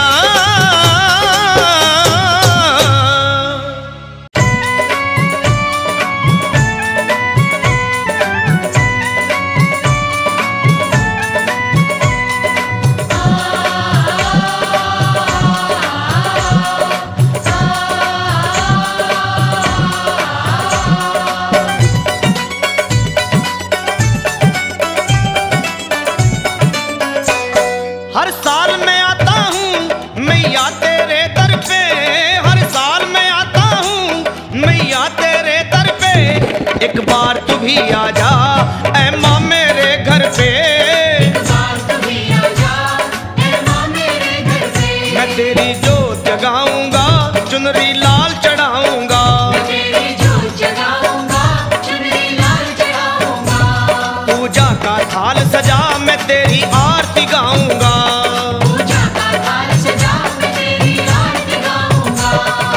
हर साल मैं आता हूँ मैया तेरे दर पे, हर साल मैं आता हूँ मैया तेरे दर पे, एक बार तू भी आ जा ऐ माँ मेरे घर पे। एक बार तू भी आ जा, ऐ माँ मेरे घर पे। मैं तेरी जोत जगाऊंगा, चुनरी लाल चढ़ाऊंगा, मैं तेरी जोत जगाऊंगा, चुनरी लाल चढ़ाऊंगा। पूजा का थाल सजा मैं तेरी आरती गाऊंगा। पूजा का थाल सजा मैं तेरी आरती गाऊंगा।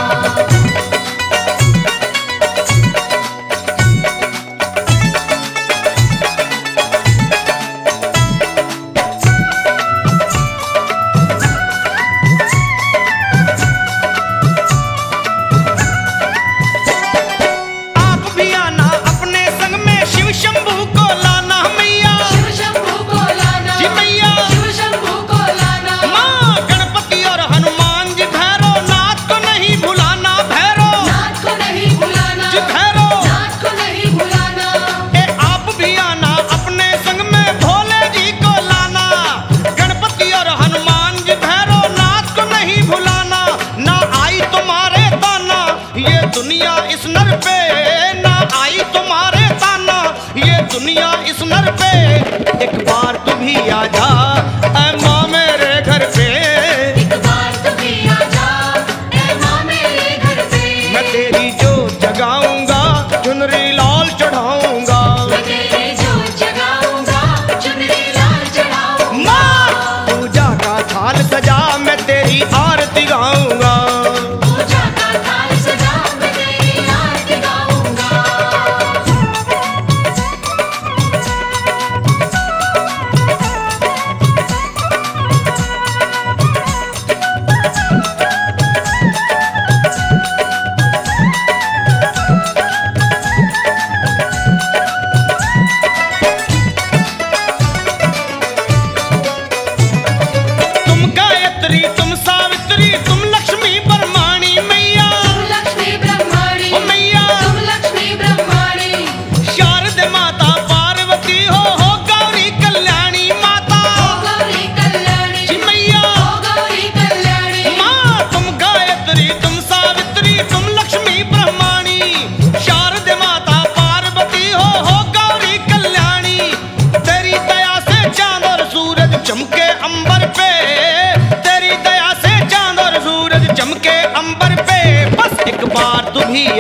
आप भी आना अपने संग में, शिव शंभू को लाना मैया। शिव शंभू को लाना, जी मैया। शिव शंभू को लाना। माँ गणपति और हनुमान जी, भैरव नाथ को नहीं भुलाना, भैरव नाथ को नहीं भुलाना, जी भैरव। नाथ को नहीं भुलाना। ए आप भी आना अपने संग में, भोले जी को लाना, गणपति और हनुमान जी, भैरव नाथ को नहीं भुलाना। ना आई तुम्हारे ताना ये दुनिया इस नर पे, ना आई तुम्हारे ताना ये दुनिया इस नर पे, एक बार तू भी आ जा ऐ माँ मेरे घर पे। एक बार तू भी आ जा, ऐ माँ मेरे घर पे। मैं तेरी जोत जगाऊंगा, चुनरी लाल चढ़ाऊंगा। मैं तेरी जोत जगाऊंगा, चुनरी लाल चढ़ाऊंगा। माँ पूजा का थाल सजा मैं तेरी आरती गाऊंगा। पूजा का थाल सजा मैं तेरी आरती गाऊंगा।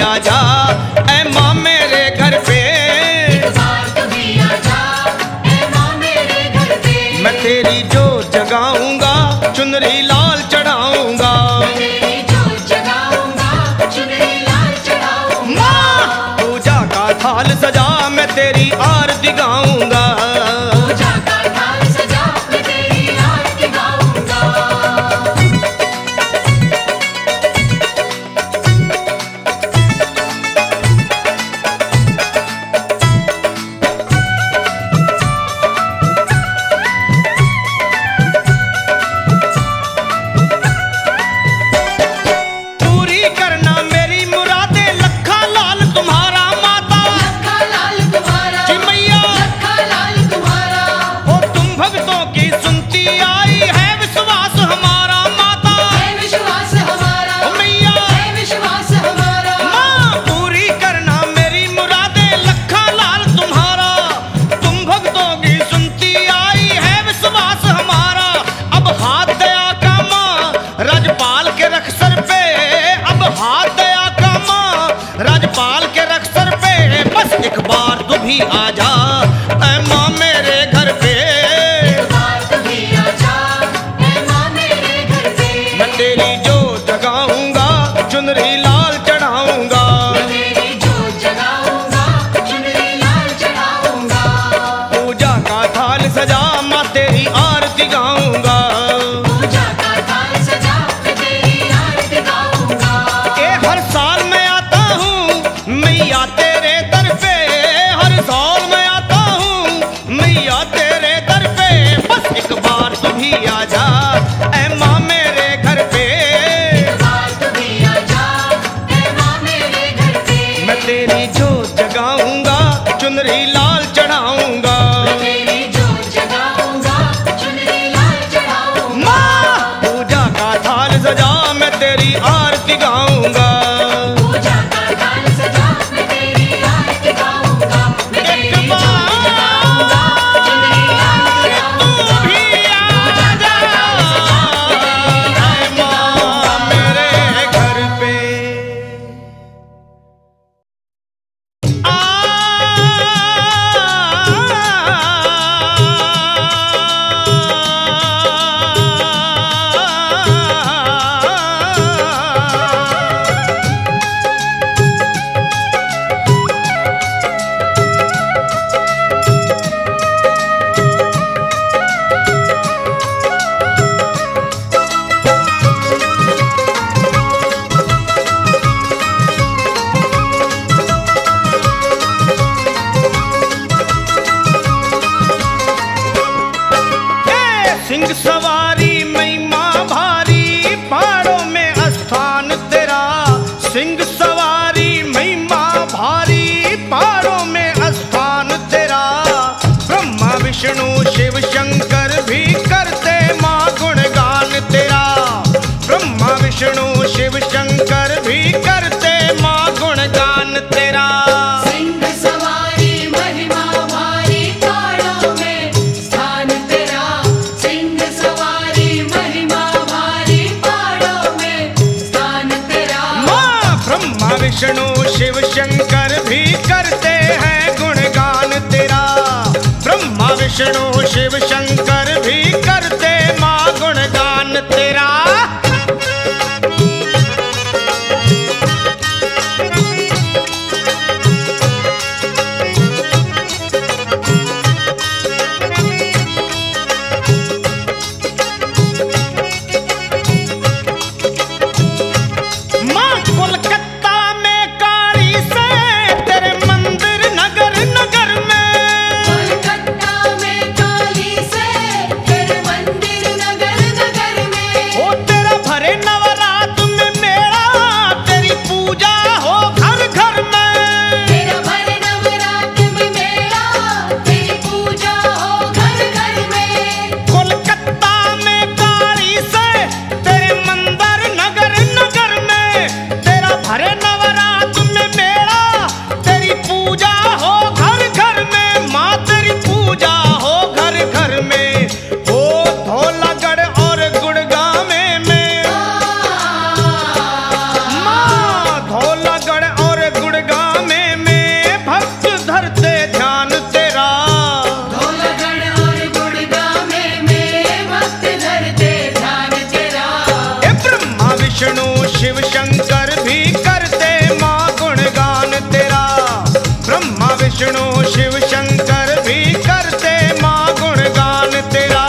आजा, ऐ माँ मेरे घर पे। एक बार तू भी आजा, ऐ माँ मेरे घर पे। मैं तेरी जोत जगाऊंगा, चुनरी लाल चढ़ाऊंगा। मैं तेरी जोत जगाऊंगा, चुनरी लाल चढ़ाऊंगा। माँ पूजा का थाल सजा, मैं तेरी आरती गाऊंगा। पूजा का थाल सजा, मैं तेरी आरती गाऊंगा। पूरी करना मेरी मुरादे, लखा लाल तुम्हारा माता। लखा लाल तुम्हारा, जी मैया लखा लाल तुम्हारा। ओ तुम भक्तों की सुनती आई है विश्वास हमारा माता। है विश्वास हमारा, ओ मैया है विश्वास हमारा। माँ पूरी करना मेरी मुरादे, लखा लाल तुम्हारा। तुम भक्तों की सुनती आई है विश्वास हमारा। अब हाथ दया का माँ राजपाल के रख सर पे। अब हाथ दया का माँ राजपाल के रख सर पे। बस एक बार तू भी आजा, ऐ माँ मेरे घर पे। एक बार तू भी आजा, ऐ माँ मेरे घर पे। मैं तेरी जोत जगाऊंगा, चुनरी लाल चढ़ाऊंगा। मैं तेरी जोत जगाऊंगा, चुनरी लाल चढ़ाऊंगा। पूजा का थाल सजा, माँ तेरी आरती गाऊंगा। पूजा का थाल सजा, मैं तेरी आरती गाऊंगा। ए हर साल मैं आता हूँ मैया तेरे दर पे। हर साल मैं आता हूँ मैया तेरे दर पे। बस एक बार तू भी आजा, ऐ माँ मेरे घर पे। एक बार तू भी आजा, ऐ माँ मेरे घर पे। मैं तेरी जोत जगाऊंगा, चुनरी लाल चढ़ाऊंगा। मैं तेरी जोत जगाऊंगा, चुनरी लाल चढ़ाऊंगा। माँ पूजा का थाल सजा, मैं तेरी आरती गाऊंगा। पूजा का थाल सजा, मैं तेरी आरती गाऊंगा। मैं तेरी एक जोत जगाऊंगा, चुनरी लाल तू चढ़ाऊंगा। भी पूजा का थाल सजा, मैं तेरी आरती माँ गाऊंगा। मेरे घर पे। सिंह सवारी महिमा भारी, पहाड़ों में स्थान तेरा। सिंह सवारी महिमा भारी, पहाड़ों में स्थान तेरा। ब्रह्मा विष्णु शिव शंकर भी करते माँ गुणगान तेरा। ब्रह्मा विष्णु शिव शंकर भी करते माँ गुणगान तेरा। सिंह सवारी महिमा भारी, पहाड़ों में स्थान तेरा। सिंह सवारी महिमा भारी, पहाड़ों में स्थान तेरा। माँ ब्रह्मा विष्णु शिव शंकर भी करते हैं गुणगान तेरा। ब्रह्मा विष्णु शिव शंकर भी करते माँ गुणगान तेरा। माँ कोलकाता में काली से तेरे मंदिर नगर नगर में। कोलकाता में काली शिव शंकर भी करते माँ गुणगान तेरा।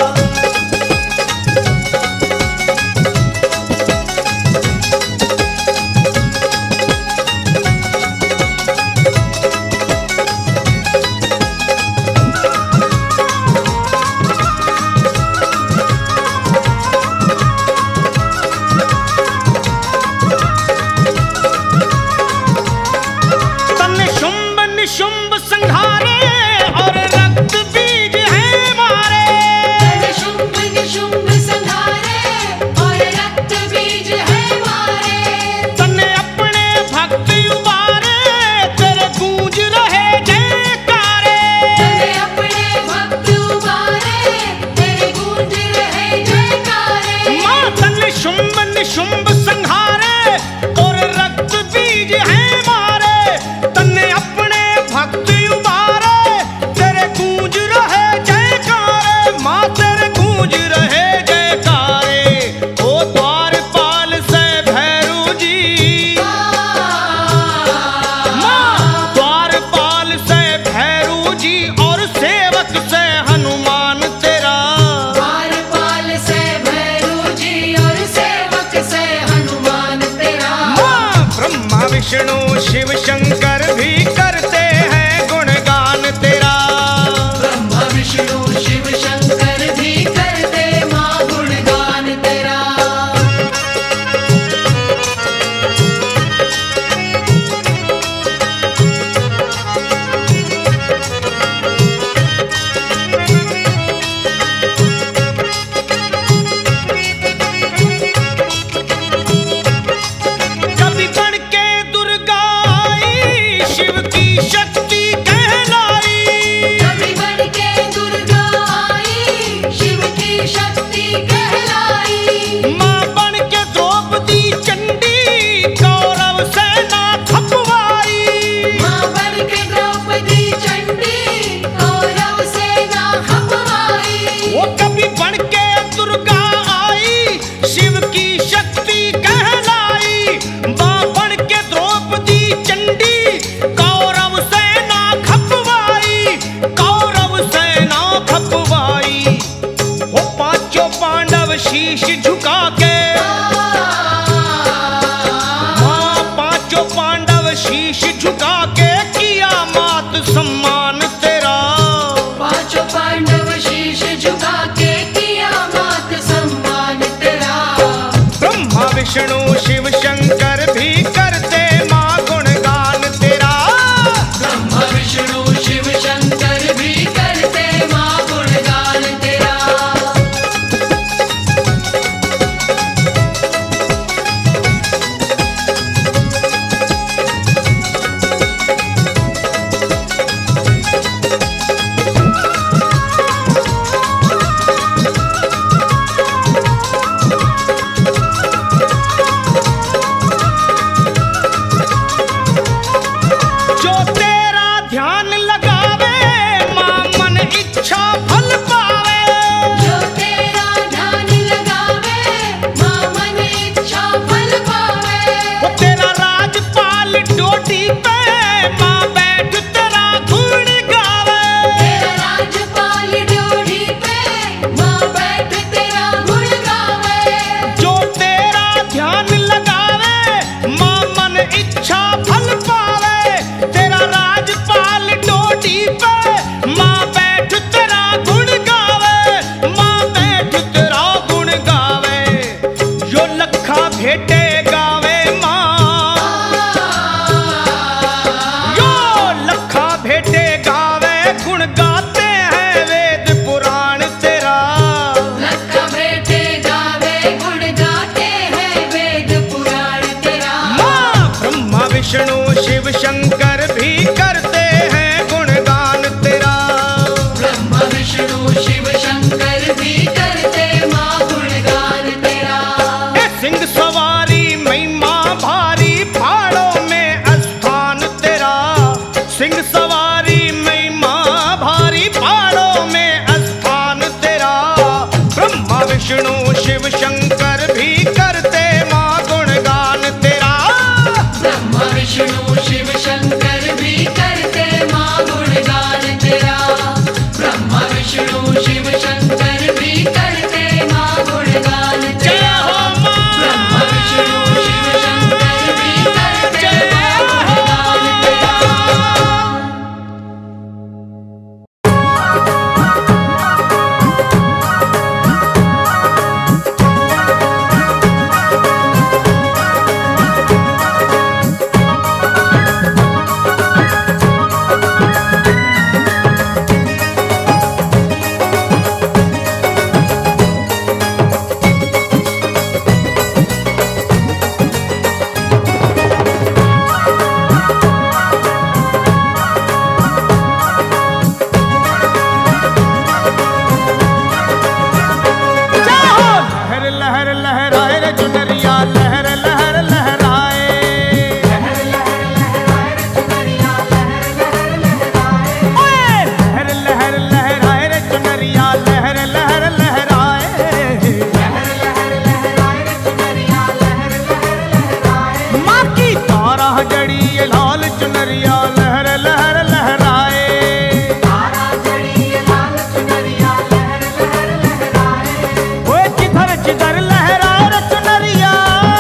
शुंभ संहारे और रक्त बीज है मारे। शुंभ निशुंभ संहारे और रक्त बीज है मारे। तन्ने अपने भक्त उबारे तेरे गूंज रहे जयकारे। तन्ने अपने भक्त उबारे तेरे गूंज रहे जयकारे। माँ तन्ने शुंभ निशुंभ संहारे और रक्त बीज है मारे। तन्ने अपने भक्त उबारे तेरे गूंज रहे जयकारे। माँ तेरे गूंज रहे जयकारे। ओ द्वारपाल से भैरू जी, माँ द्वारपाल से भैरू जी और सेवक से हनुमान तेरा। द्वारपाल से भैरू जी और सेवक से हनुमान तेरा। माँ ब्रह्मा विष्णु शिव शंकर भी करते हैं गुणगान तेरा। ब्रह्मा विष्णु शिव शंकर भी करते माँ गुणगान तेरा। कभी बन के दुर्गा आई शिव की शक्ति कहलाई। कभी बन के दुर्गा आई शिव की शक्ति कहलाई। माँ बन के द्रौपदी चंडी कौरव सेना खपवाई। माँ बन के द्रौपदी चंडी कौरव सेना खपवाई। वो कभी बन के दुर्गा आई शिव की शक्ति कहलाई। माँ बन के द्रौपदी चंडी कौरव सेना खपवाई। कौरव सेना खपवाई। वो पांचों पांडव शीश झुका के, माँ पांचों पांडव शीश झुका के किया मात सम्मान तेरा। पांचों पांडव शीश झुका के किया मात सम्मान तेरा। ब्रह्मा विष्णु शिव शंकर भी करते माँ गुणगान तेरा। ब्रह्मा विष्णु शिव शंकर भी करते माँ गुणगान तेरा। जो तेरा ध्यान लगावे माँ मन इच्छा फल पावे। जो तेरा ध्यान लगावे माँ मन इच्छा फल पावे। वो तेरा राजपाल डोटी पे माँ बैठ तेरा गुण गावे। तेरा राजपाल ड्योढ़ी पे माँ बैठ तेरा गुण गावे। जो तेरा ध्यान लगावे माँ मन इच्छा फल पावे। तेरा राजपाल डोटी पे माँ बैठ तेरा गुण गावे। माँ बैठ तेरा गुण गावे। जो लखा भेटे गावे माँ, जो लखा भेटे गावे गुण गाते हैं वेद पुराण तेरा। लखा बेटे गावे गुण गाते हैं वेद पुराण तेरा। माँ ब्रह्मा विष्णु शिव शंकर भी करते हैं गुणगान तेरा। ब्रह्मा विष्णु शिव शंकर भी करते माँ गुणगान तेरा। ए सिंह सवारी महिमा भारी पहाड़ों में स्थान तेरा। सिंह सवारी महिमा भारी पहाड़ों में स्थान तेरा। ब्रह्मा विष्णु शिव शंकर भी करते माँ गुणगान तेरा। ब्रह्मा विष्णु शिव शंकर भी करते माँ गुणगान लहर लहर लहराए रे चुनरिया लहर लहर लहराए। लहर लहर लहराए रे चुनरिया लहर लहर लहराए। ओए लहर लहर लहराए रे चुनरिया लहर लहर लहराए। लहर लहर लहराए रे चुनरिया लहर लहर लहराए। माँ की तारा जड़ी ये लाल चुनरिया लहर लहर लहराए। तारा जड़ी ये लाल चुनरिया लहर लहर लहराए। ओए जिधर जिधर लहराए रे चुनरिया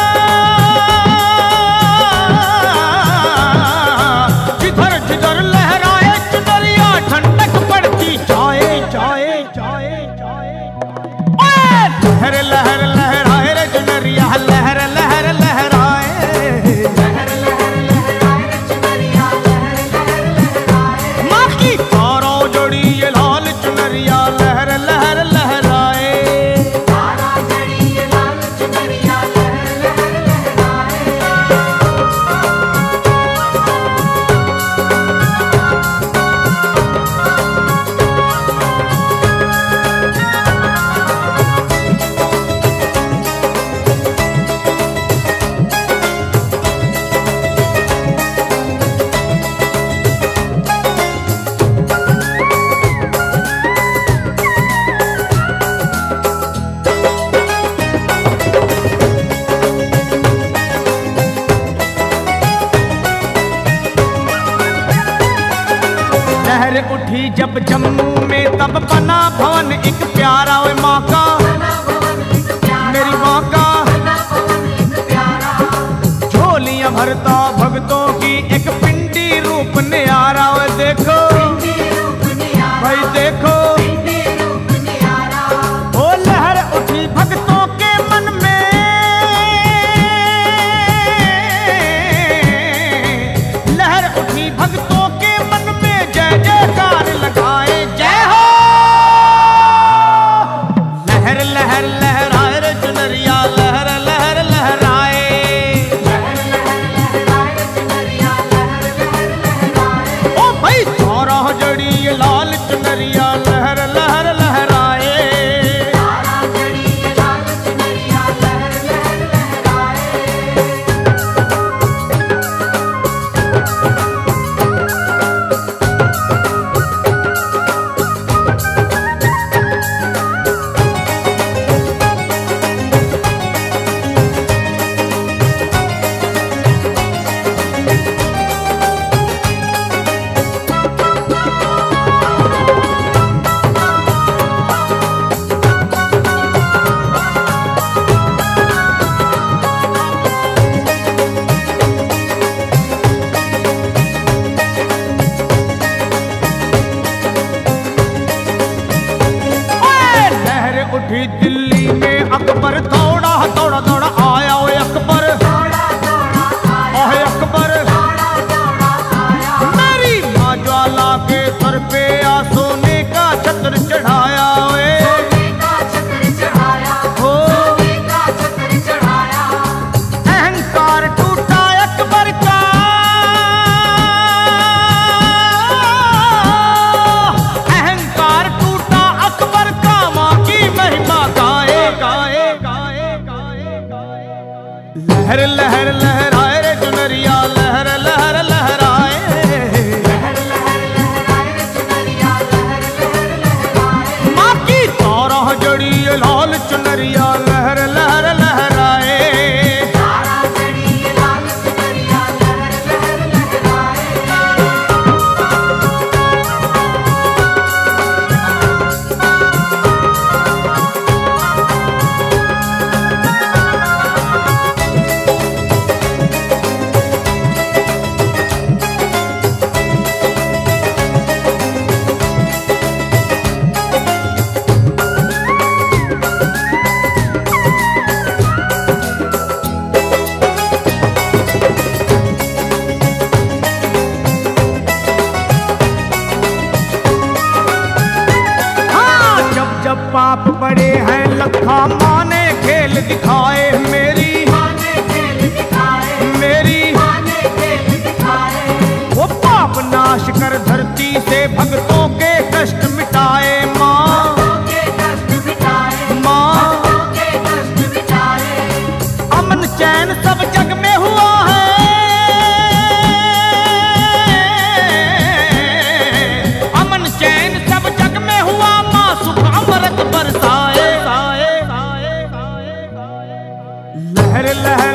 जिधर जिधर लहराए चुनरिया ठंडक पड़ती जाए जाए जाए जाए। ओए लहर लहर लहराए रे चुनरिया लहर लहर लहराए। लहर लहर लहराए रे चुनरिया लहर लहर लहराए। माँ की तारों जोड़ी ये लाल चुनरिया लहर लहर लहराए। तारा जड़ी ये लाल चुनरिया लहर लहर लहराए। लहर उठी जब जम्मू में तब बना भवन एक प्यारा ओए माँ का मेरी माँ का झोलियां भरता भक्तों की एक पिंडी रूप न्यारा ओए देखो भाई देखो। ओ लहर उठी भक्तों के मन में लहर उठी भक्तों के मन में जय जयकार लगाए जय हो। लहर लहर लहराए रे चुनरिया लहर लहर लहराए। लहर लहर लहराए रे चुनरिया लहर लहर लहराए। ओ भाई तारा जड़ी ये लाल चुनरिया लहर लहर लहराए। तारा जड़ी ये लाल चुनरिया लहर लहर लहराए। ओए लहर उठी दिल्ली में अकबर दौड़ा दौड़ा दौड़ा आया ओए अकबर ओए अकबर। मेरी माँ ज्वाला के सर पे आ सोने का छत्र चढ़ाया ओए हो। अहंकार टूटा अकबर का अहंकार टूटा अकबर का माँ की महिमा गाए गाए गाए गाए गाए। लहर लहर लहराए रे चुनरिया लहर लहर लहराए। लहर लहर लहराए रे चुनरिया लहर लहर लहराए। माँ की तारा जड़ी ये लाल चुनरिया लहर लहर लहराए। तारा जड़ी ये लाल चुनरिया लहर लहर लहराए। हाँ जब जब पाप बड़े हैं लखा माँ ने खेल दिखाए मेरी माने खेल दिखाए। मेरी माने खेल दिखाए। वो पाप नाश कर धरती से भक्तों के कष्ट मिटाए माँ के कष्ट मिटाए। माँ। के कष्ट लहर